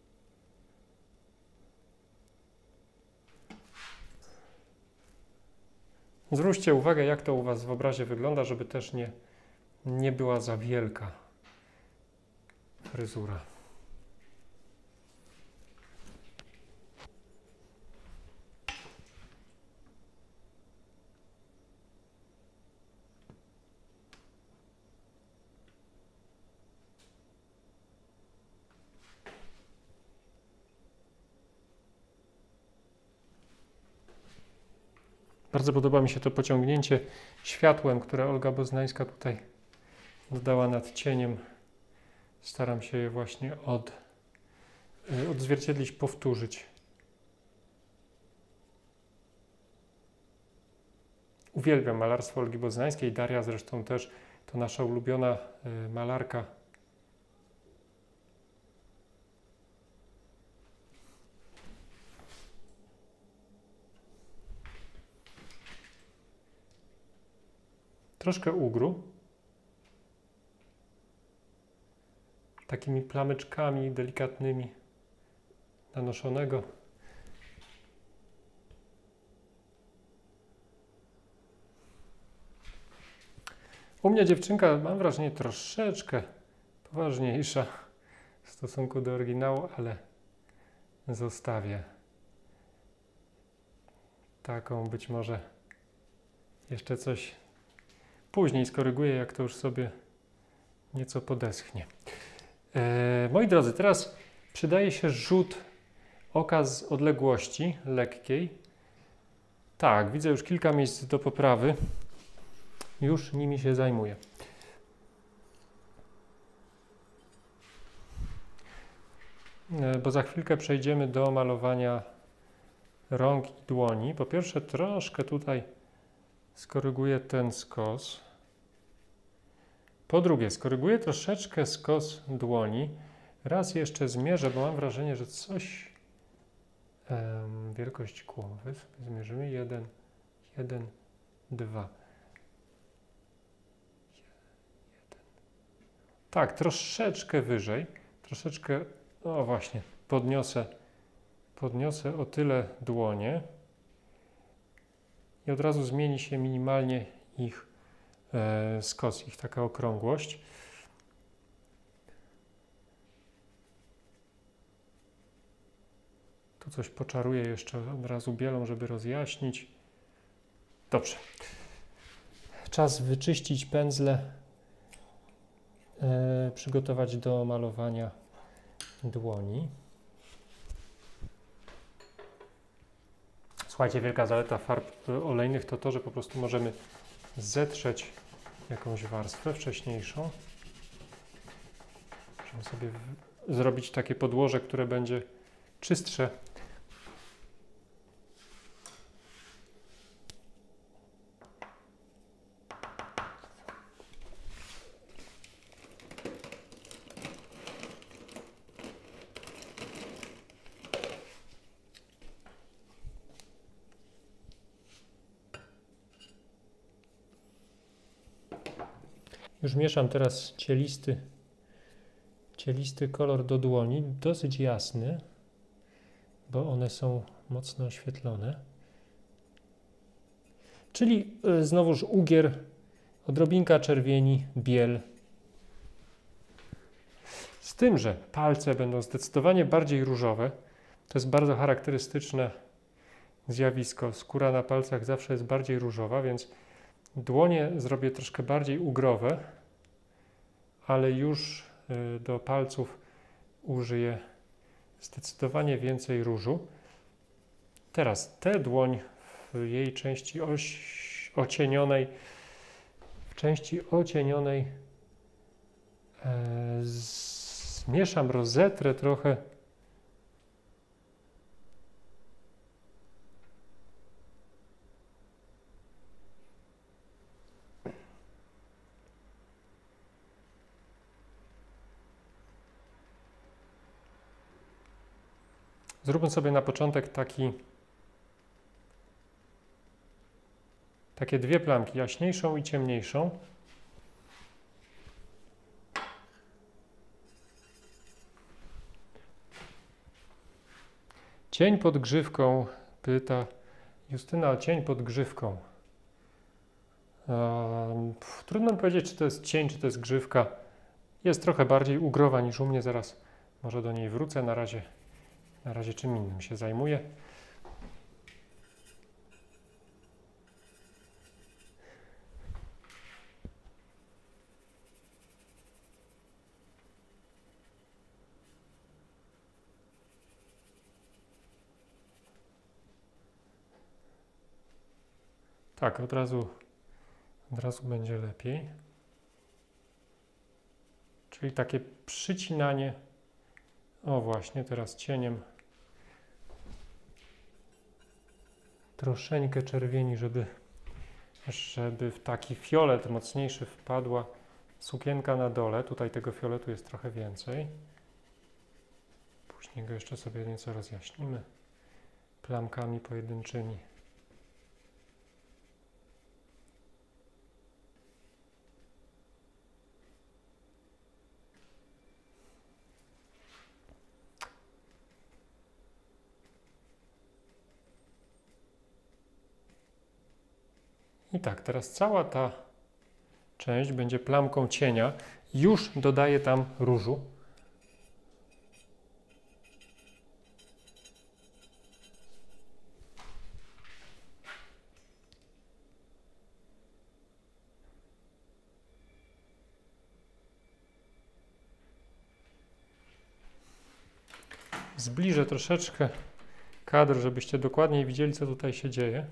Zwróćcie uwagę, jak to u Was w obrazie wygląda, żeby też nie była za wielka fryzura. Bardzo podoba mi się to pociągnięcie światłem, które Olga Boznańska tutaj dodała nad cieniem. Staram się je właśnie odzwierciedlić, powtórzyć. Uwielbiam malarstwo Olgi Boznańskiej, Daria zresztą też, to nasza ulubiona malarka. Troszkę ugru. Takimi plamyczkami delikatnymi nanoszonego. U mnie dziewczynka, mam wrażenie, troszeczkę poważniejsza w stosunku do oryginału, ale zostawię taką, być może jeszcze coś później skoryguję, jak to już sobie nieco podeschnie. Moi drodzy, teraz przydaje się rzut oka z odległości lekkiej. Tak, widzę już kilka miejsc do poprawy. Już nimi się zajmuję. Bo za chwilkę przejdziemy do malowania rąk i dłoni. Po pierwsze, troszkę tutaj skoryguję ten skos. Po drugie, skoryguję troszeczkę skos dłoni. Raz jeszcze zmierzę, bo mam wrażenie, że coś... wielkość głowy sobie zmierzymy. 1, 2. Tak, troszeczkę wyżej. Troszeczkę, no właśnie, podniosę o tyle dłonie. I od razu zmieni się minimalnie ich skos, ich taka okrągłość. Tu coś poczaruję jeszcze od razu bielą, żeby rozjaśnić. Dobrze. Czas wyczyścić pędzle, przygotować do malowania dłoni. Słuchajcie, wielka zaleta farb olejnych to to, że po prostu możemy zetrzeć jakąś warstwę wcześniejszą. Możemy sobie zrobić takie podłoże, które będzie czystsze. Już mieszam teraz cielisty kolor do dłoni, dosyć jasny, bo one są mocno oświetlone. Czyli znowuż ugier, odrobinka czerwieni, biel. Z tym, że palce będą zdecydowanie bardziej różowe. To jest bardzo charakterystyczne zjawisko. Skóra na palcach zawsze jest bardziej różowa, więc dłonie zrobię troszkę bardziej ugrowe, ale już do palców użyję zdecydowanie więcej różu. Teraz tę dłoń w jej części ocienionej zmieszam, rozetrę trochę. Zróbmy sobie na początek taki takie dwie plamki, jaśniejszą i ciemniejszą. Cień pod grzywką, pyta Justyna, cień pod grzywką. Trudno mi powiedzieć, czy to jest cień, czy to jest grzywka. Jest trochę bardziej ugrowa niż u mnie, zaraz może do niej wrócę. Na razie czym innym się zajmuję. Tak, od razu będzie lepiej. Czyli takie przycinanie. O właśnie, teraz cieniem. Troszeczkę czerwieni, żeby w taki fiolet mocniejszy wpadła sukienka na dole. Tutaj tego fioletu jest trochę więcej. Później go jeszcze sobie nieco rozjaśnimy plamkami pojedynczymi. I tak, teraz cała ta część będzie plamką cienia. Już dodaję tam różu. Zbliżę troszeczkę kadr, żebyście dokładniej widzieli, co tutaj się dzieje.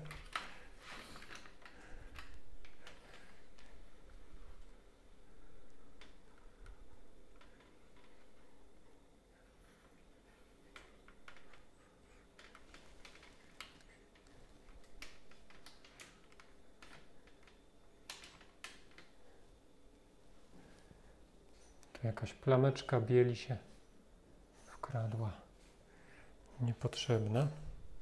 Tu jakaś plameczka bieli się wkradła. Niepotrzebna.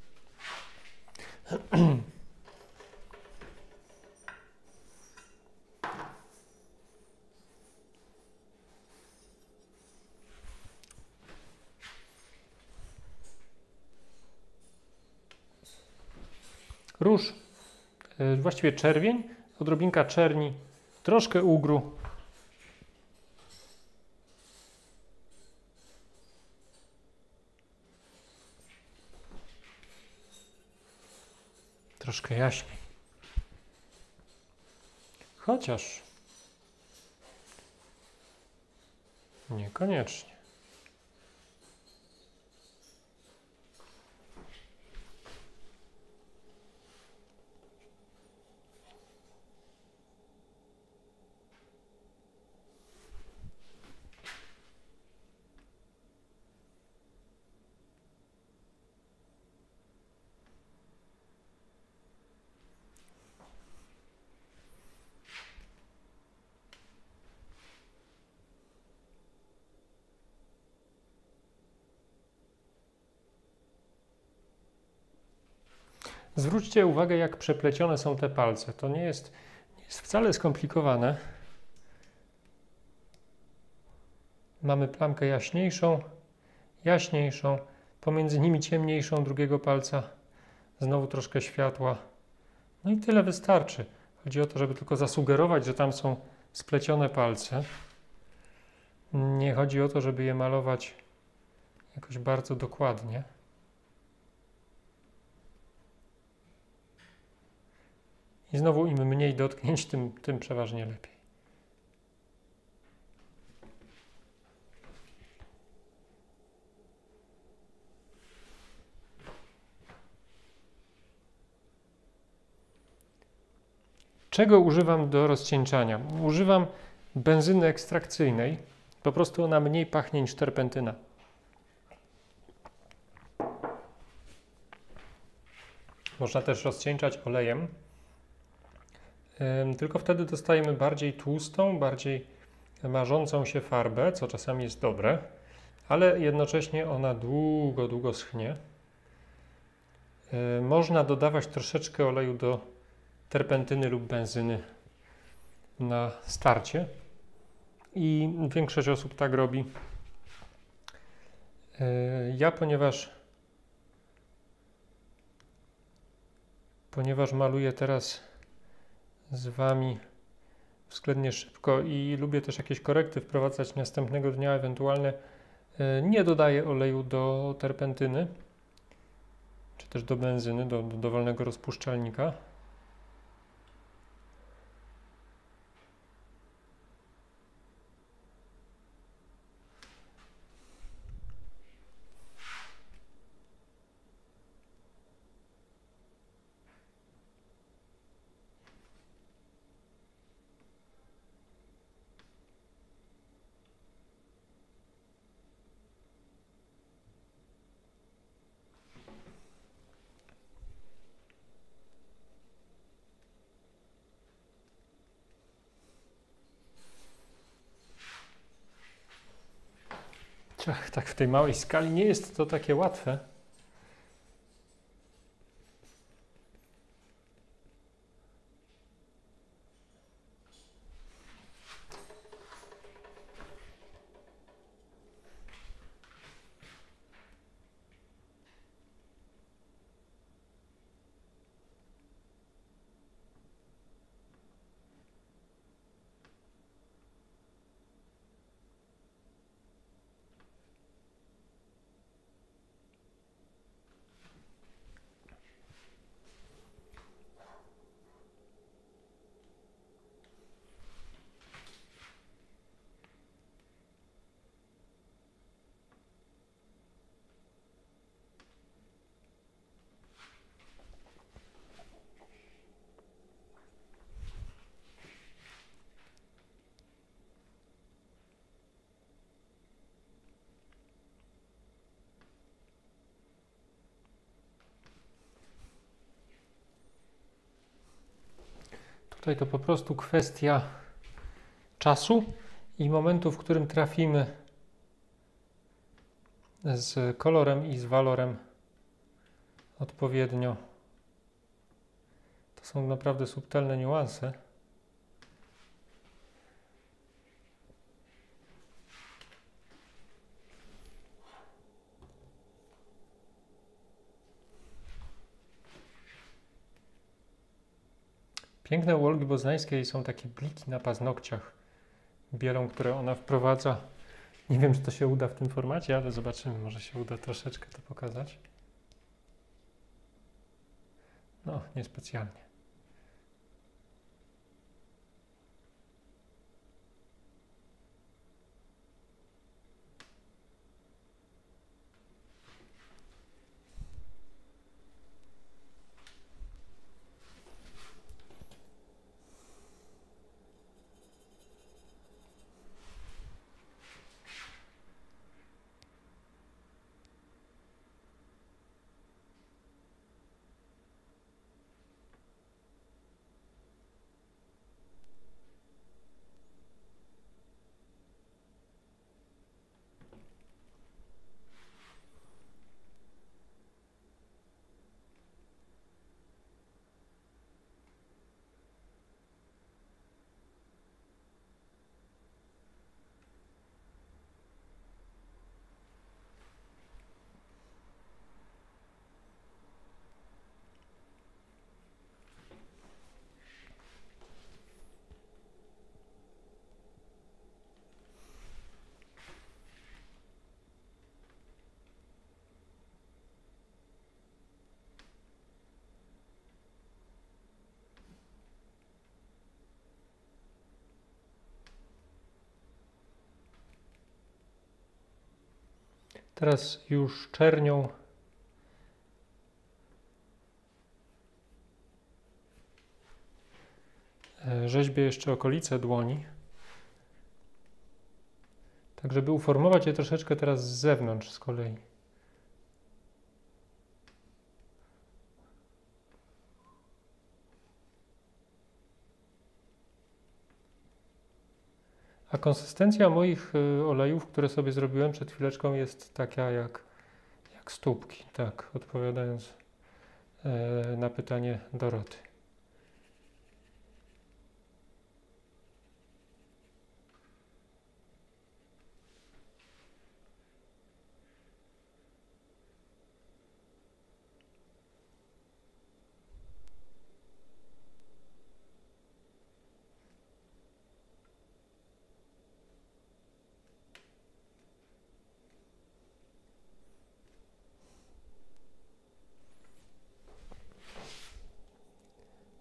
Róż, właściwie czerwień, odrobinka czerni, troszkę ugru. Troszkę jaśniej. Chociaż niekoniecznie. Zwróćcie uwagę, jak przeplecione są te palce. To nie jest wcale skomplikowane. Mamy plamkę jaśniejszą, pomiędzy nimi ciemniejszą drugiego palca, znowu troszkę światła. No i tyle wystarczy. Chodzi o to, żeby tylko zasugerować, że tam są splecione palce. Nie chodzi o to, żeby je malować jakoś bardzo dokładnie. I znowu im mniej dotknięć, tym przeważnie lepiej. Czego używam do rozcieńczania? Używam benzyny ekstrakcyjnej. Po prostu ona mniej pachnie niż terpentyna. Można też rozcieńczać olejem. Tylko wtedy dostajemy bardziej tłustą, bardziej marzącą się farbę, co czasami jest dobre, ale jednocześnie ona długo schnie. Można dodawać troszeczkę oleju do terpentyny lub benzyny na starcie. I większość osób tak robi. Ja, ponieważ maluję teraz z Wami względnie szybko i lubię też jakieś korekty wprowadzać następnego dnia, ewentualnie nie dodaję oleju do terpentyny, czy też do benzyny, do dowolnego rozpuszczalnika. Tak w tej małej skali nie jest to takie łatwe. Tutaj to po prostu kwestia czasu i momentu, w którym trafimy z kolorem i z walorem odpowiednio. To są naprawdę subtelne niuanse. Piękne u Olgi Boznańskiej są takie bliki na paznokciach bielą, które ona wprowadza. Nie wiem, czy to się uda w tym formacie, ale zobaczymy. Może się uda troszeczkę to pokazać. No, niespecjalnie. Teraz już czernią rzeźbię jeszcze okolice dłoni, tak żeby uformować je troszeczkę teraz z zewnątrz z kolei. A konsystencja moich olejów, które sobie zrobiłem przed chwileczką, jest taka jak stópki, tak, odpowiadając na pytanie Doroty.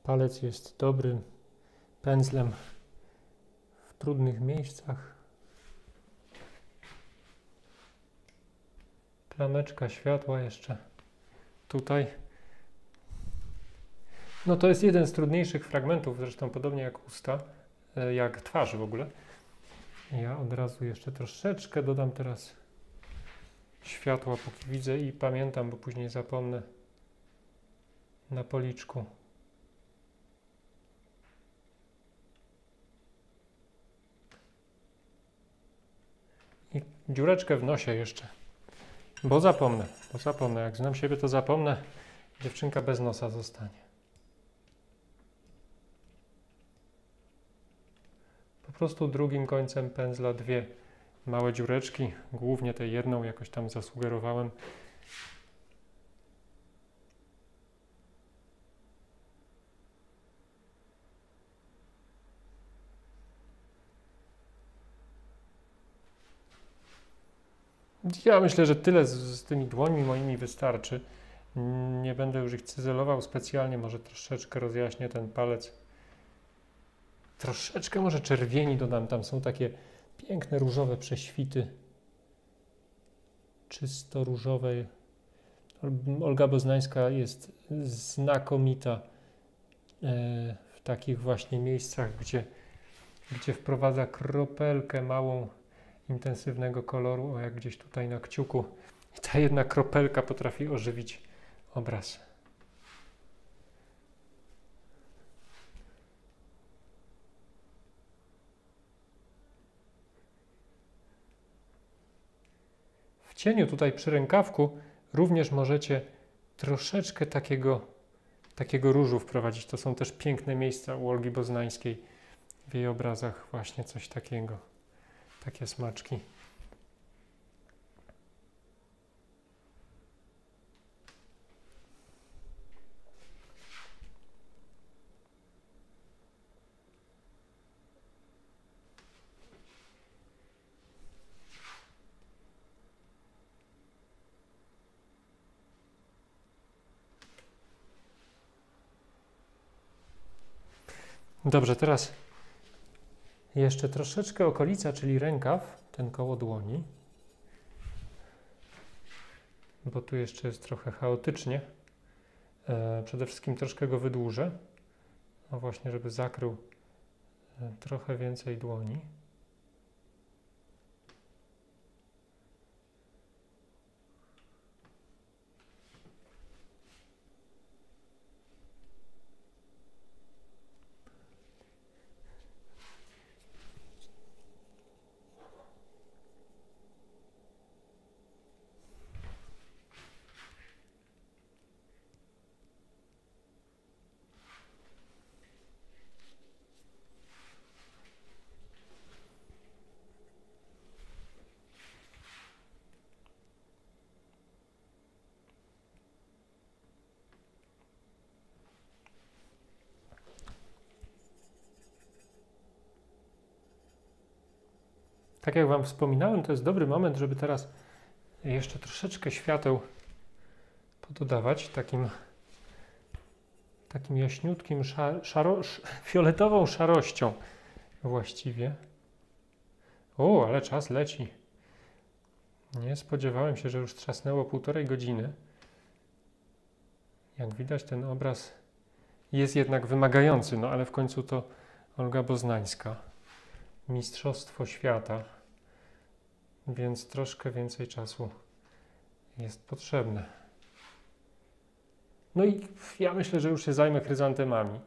Palec jest dobrym pędzlem w trudnych miejscach. Plameczka światła jeszcze tutaj. No to jest jeden z trudniejszych fragmentów, zresztą podobnie jak usta, jak twarz w ogóle. Ja od razu jeszcze troszeczkę dodam teraz światła, póki widzę i pamiętam, bo później zapomnę, na policzku. I dziureczkę w nosie jeszcze, bo zapomnę, jak znam siebie, to zapomnę, dziewczynka bez nosa zostanie. Po prostu drugim końcem pędzla dwie małe dziureczki, głównie tę jedną jakoś tam zasugerowałem. Ja myślę, że tyle z tymi dłońmi moimi wystarczy. Nie będę już ich cyzelował specjalnie, może troszeczkę rozjaśnię ten palec. Troszeczkę może czerwieni dodam, tam są takie piękne różowe prześwity. Czysto różowe. Olga Boznańska jest znakomita w takich właśnie miejscach, gdzie wprowadza kropelkę małą intensywnego koloru, o jak gdzieś tutaj na kciuku. I ta jedna kropelka potrafi ożywić obraz. W cieniu tutaj przy rękawku również możecie troszeczkę takiego różu wprowadzić. To są też piękne miejsca u Olgi Boznańskiej w jej obrazach. Właśnie coś takiego. Takie smaczki. Dobrze, teraz jeszcze troszeczkę okolica, czyli rękaw, ten koło dłoni, bo tu jeszcze jest trochę chaotycznie. Przede wszystkim troszkę go wydłużę, no właśnie, żeby zakrył trochę więcej dłoni. Tak jak Wam wspominałem, to jest dobry moment, żeby teraz jeszcze troszeczkę świateł pododawać takim jaśniutkim, fioletową szarością właściwie. O, ale czas leci. Nie spodziewałem się, że już trzasnęło 1,5 godziny. Jak widać, ten obraz jest jednak wymagający, no ale w końcu to Olga Boznańska. Mistrzostwo świata, więc troszkę więcej czasu jest potrzebne. No i ja myślę, że już się zajmę chryzantemami.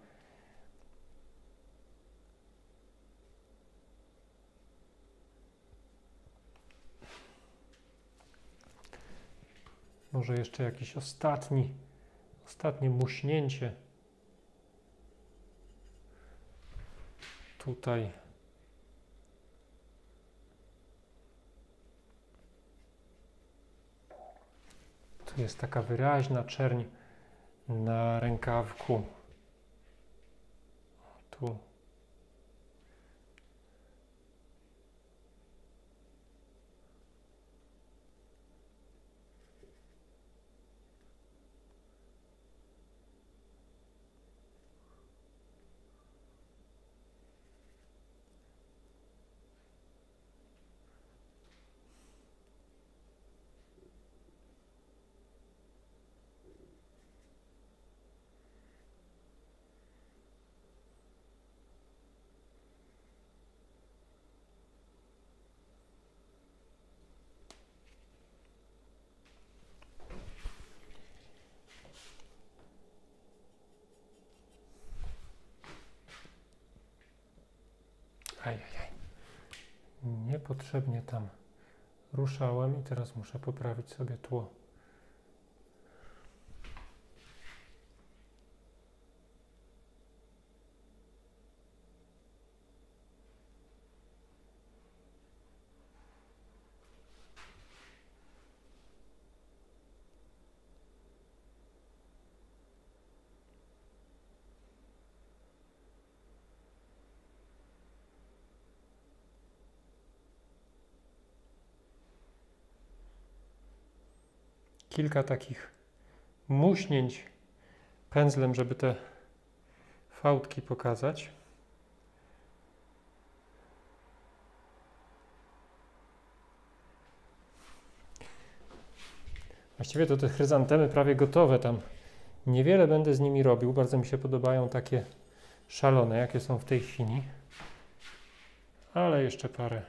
Może jeszcze jakiś ostatnie muśnięcie tutaj. Tu jest taka wyraźna czerń na rękawku. Tu. Ajajaj. Niepotrzebnie tam ruszałem i teraz muszę poprawić sobie tło. Kilka takich muśnięć pędzlem, żeby te fałdki pokazać. Właściwie to te chryzantemy prawie gotowe tam. Niewiele będę z nimi robił. Bardzo mi się podobają takie szalone, jakie są w tej chwili. Ale jeszcze parę.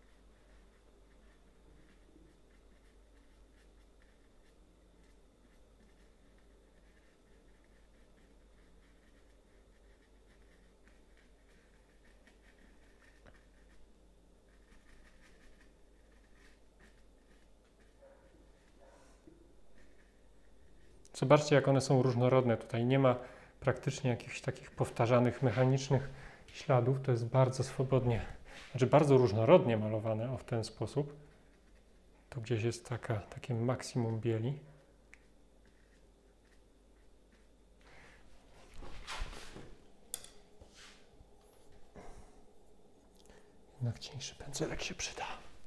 Zobaczcie, jak one są różnorodne. Tutaj nie ma praktycznie jakichś takich powtarzanych, mechanicznych śladów. To jest bardzo swobodnie, znaczy bardzo różnorodnie malowane w ten sposób. Tu gdzieś jest takie maksimum bieli. Jednak cieńszy pędzelek się przyda.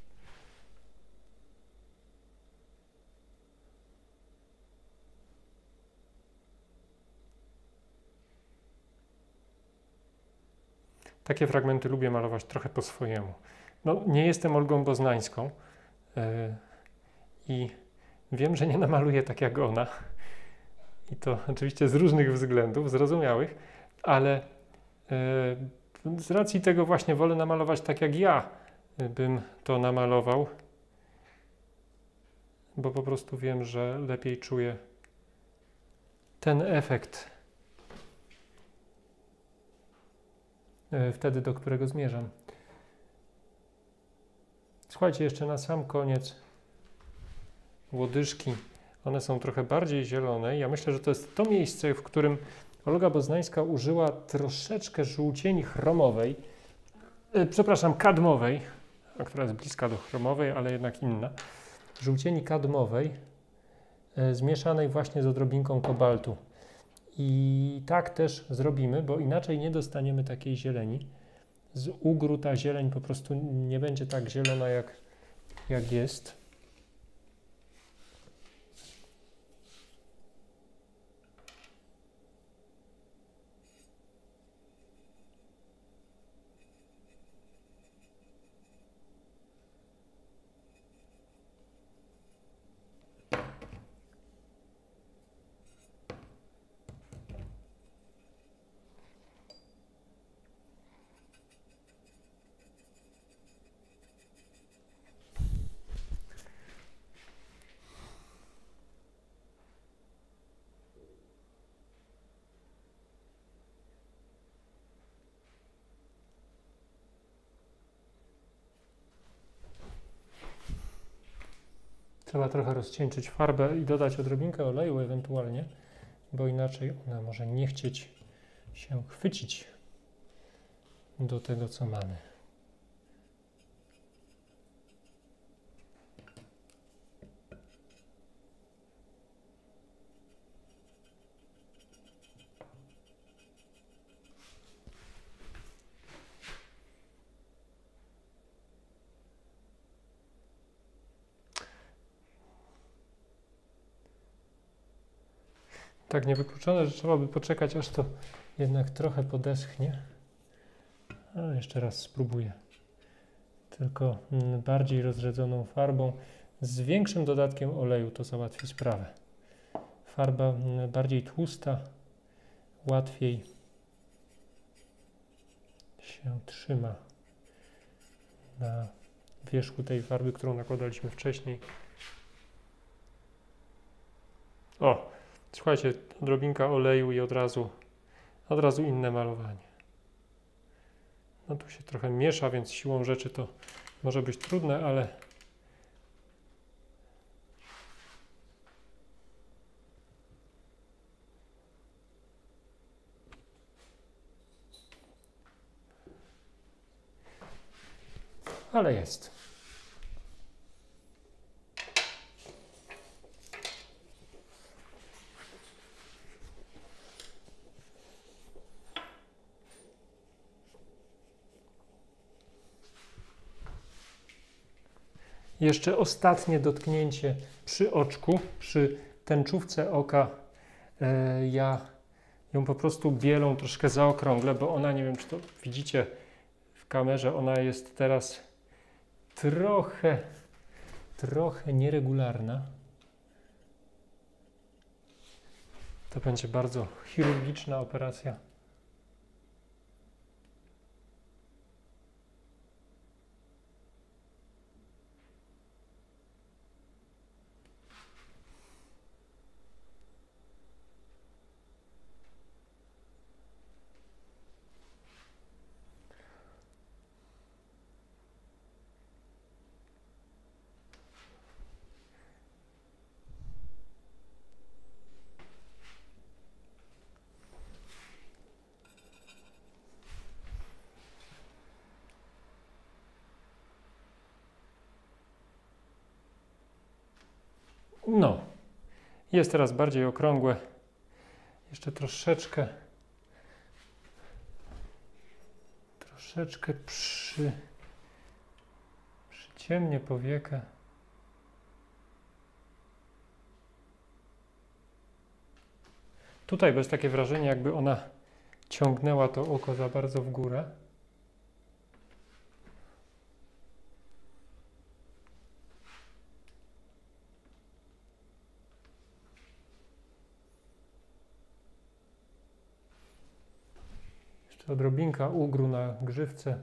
Takie fragmenty lubię malować trochę po swojemu. No, nie jestem Olgą Boznańską i wiem, że nie namaluję tak jak ona. I to oczywiście z różnych względów, zrozumiałych, ale z racji tego właśnie wolę namalować tak jak ja bym to namalował, bo po prostu wiem, że lepiej czuję ten efekt wtedy, do którego zmierzam. Słuchajcie, jeszcze na sam koniec łodyżki. One są trochę bardziej zielone. Ja myślę, że to jest to miejsce, w którym Olga Boznańska użyła troszeczkę żółcieni chromowej, przepraszam, kadmowej, która jest bliska do chromowej, ale jednak inna. Żółcieni kadmowej, zmieszanej właśnie z odrobinką kobaltu. I tak też zrobimy, bo inaczej nie dostaniemy takiej zieleni. Z ugru ta zieleń po prostu nie będzie tak zielona, jak jest. Trzeba trochę rozcieńczyć farbę i dodać odrobinkę oleju ewentualnie, bo inaczej ona może nie chcieć się chwycić do tego, co mamy. Tak niewykluczone, że trzeba by poczekać, aż to jednak trochę podeschnie. Ale jeszcze raz spróbuję. Tylko bardziej rozrzedzoną farbą, z większym dodatkiem oleju to załatwi sprawę. Farba bardziej tłusta, łatwiej się trzyma na wierzchu tej farby, którą nakładaliśmy wcześniej. O, słuchajcie, odrobinka oleju i od razu inne malowanie. No tu się trochę miesza, więc siłą rzeczy to może być trudne, ale jest. Jeszcze ostatnie dotknięcie przy oczku, przy tęczówce oka. Ja ją po prostu bielą troszkę zaokrąglę, bo ona, nie wiem czy to widzicie w kamerze, ona jest teraz trochę nieregularna. To będzie bardzo chirurgiczna operacja. No, jest teraz bardziej okrągłe. Jeszcze troszeczkę przyciemnię powiekę. Tutaj bez takie wrażenie, jakby ona ciągnęła to oko za bardzo w górę. Jeszcze odrobinka ugru na grzywce.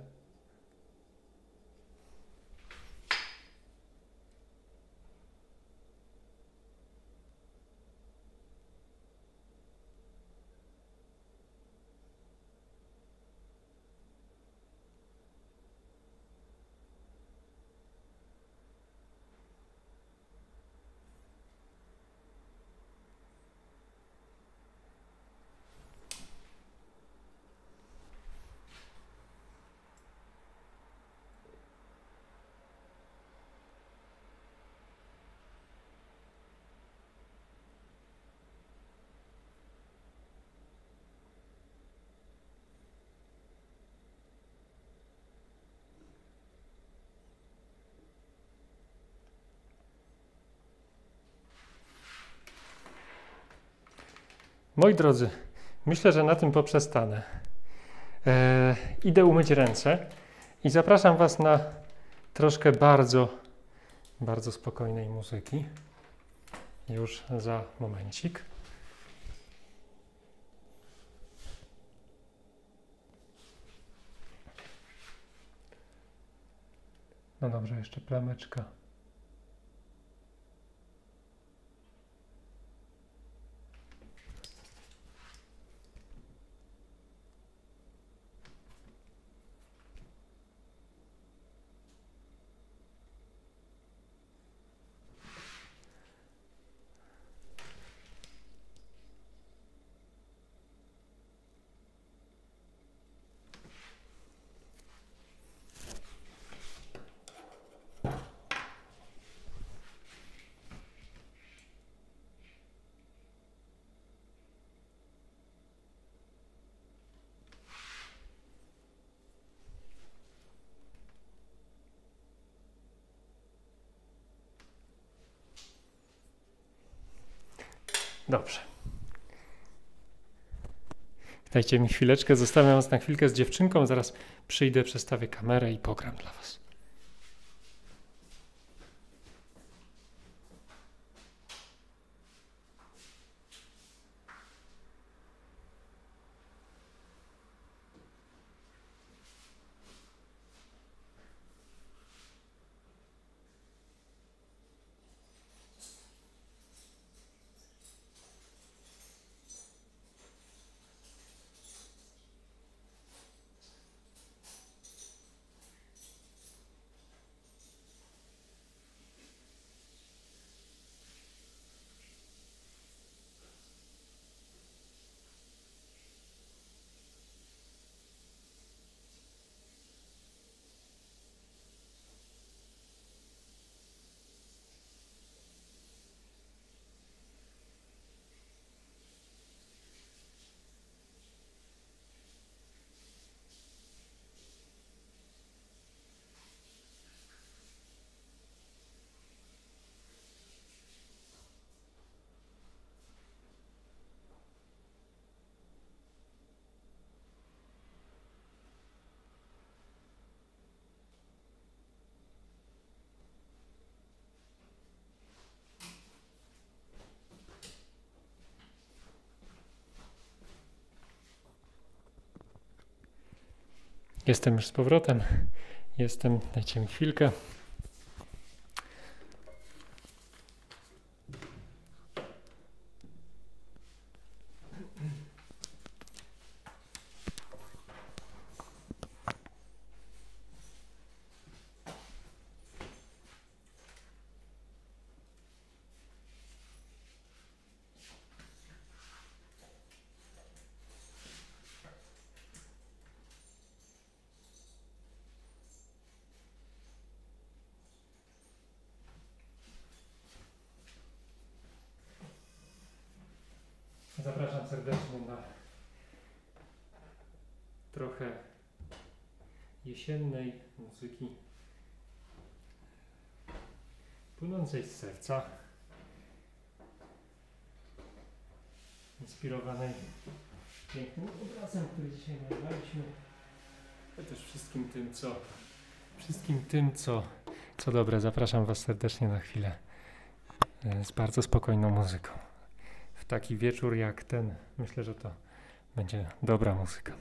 Moi drodzy, myślę, że na tym poprzestanę. Idę umyć ręce i zapraszam Was na troszkę bardzo spokojnej muzyki. Już za momencik. No dobrze, jeszcze plameczka. Dobrze. Dajcie mi chwileczkę, zostawiam Was na chwilkę z dziewczynką, zaraz przyjdę, przestawię kamerę i pogram dla Was. Jestem już z powrotem. Dajcie mi chwilkę. Zapraszam serdecznie na trochę jesiennej muzyki płynącej z serca, inspirowanej pięknym obrazem, który dzisiaj nagraliśmy, ale też wszystkim tym, co dobre. Zapraszam Was serdecznie na chwilę z bardzo spokojną muzyką. W taki wieczór jak ten, myślę, że to będzie dobra muzyka.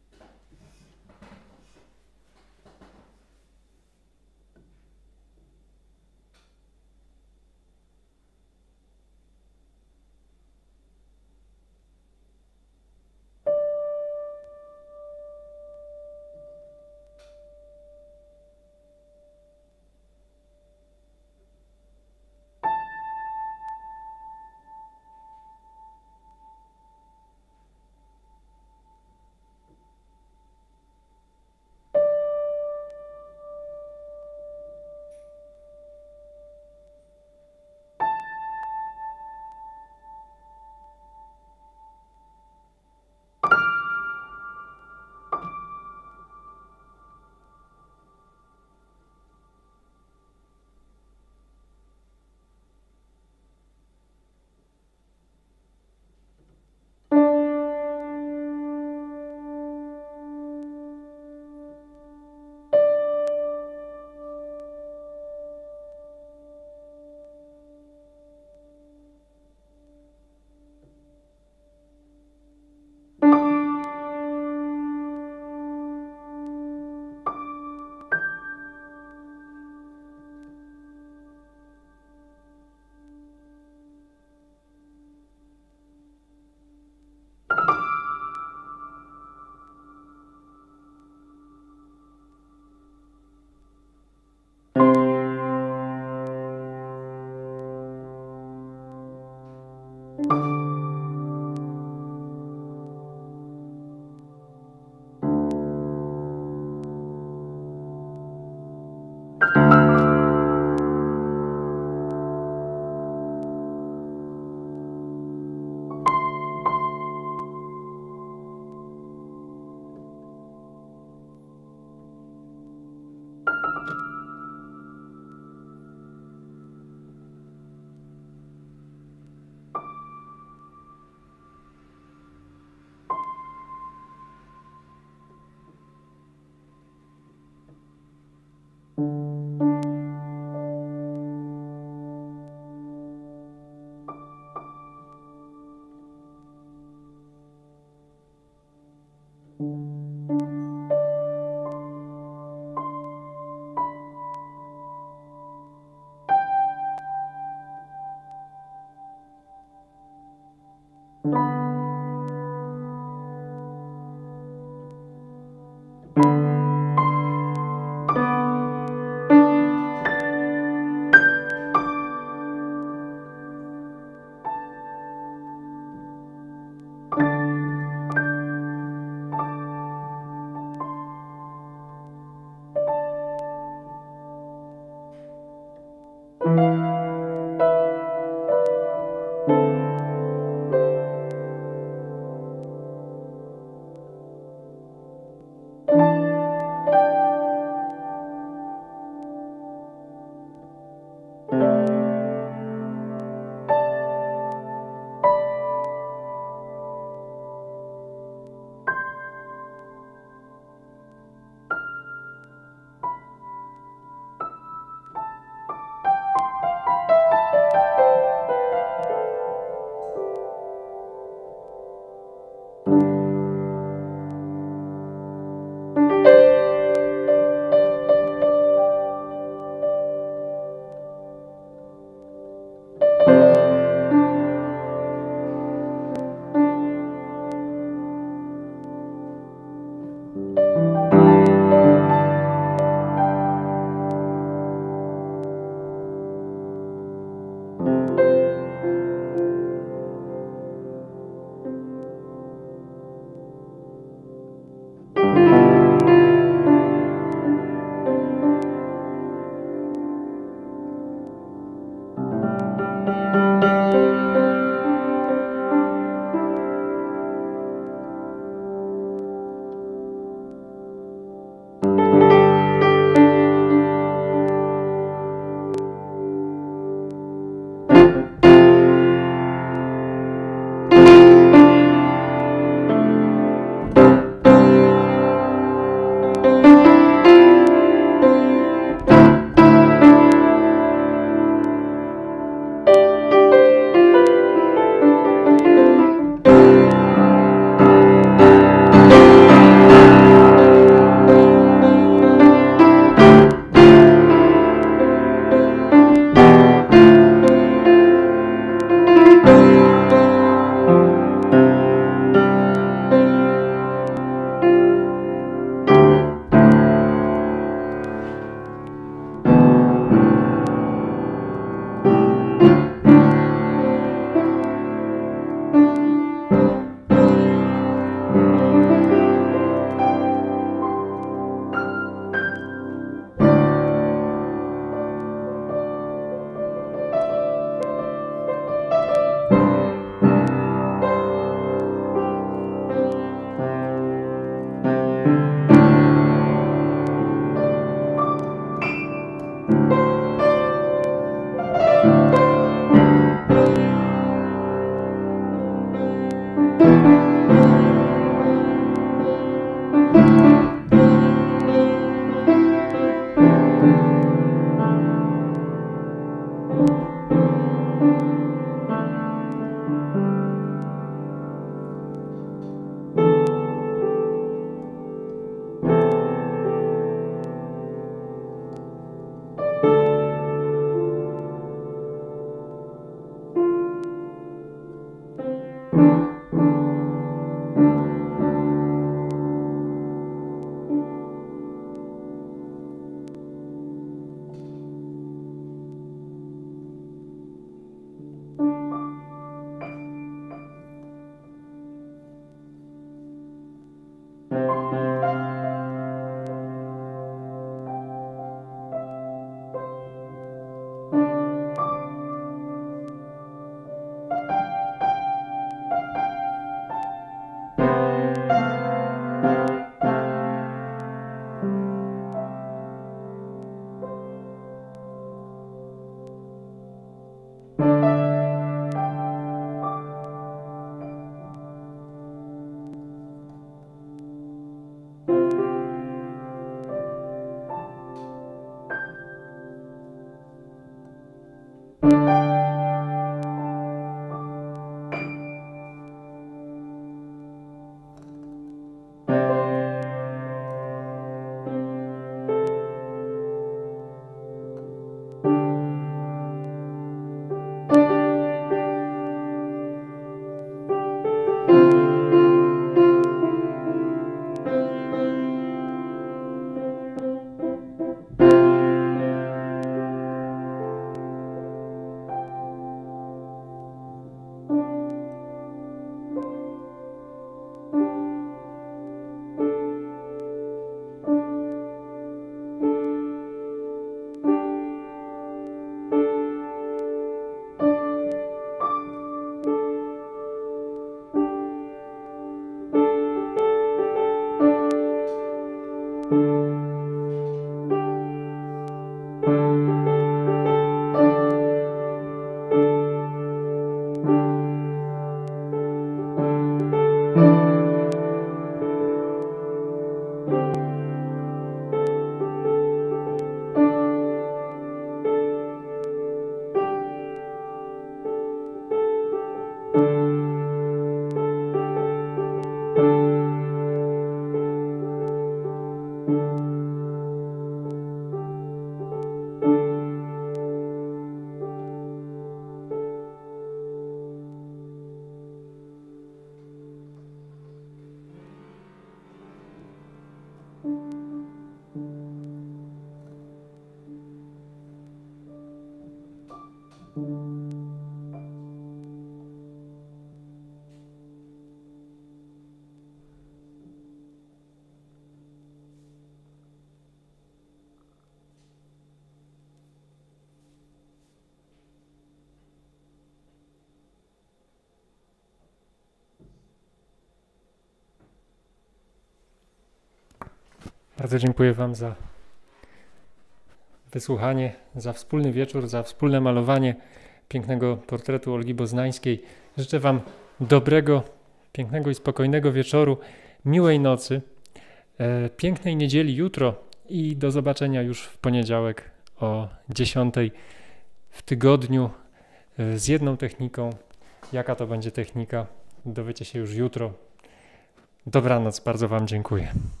Bardzo dziękuję Wam za wysłuchanie, za wspólny wieczór, za wspólne malowanie pięknego portretu Olgi Boznańskiej. Życzę Wam dobrego, pięknego i spokojnego wieczoru, miłej nocy, pięknej niedzieli jutro i do zobaczenia już w poniedziałek o 10 w tygodniu z jedną techniką. Jaka to będzie technika, dowiecie się już jutro. Dobranoc, bardzo Wam dziękuję.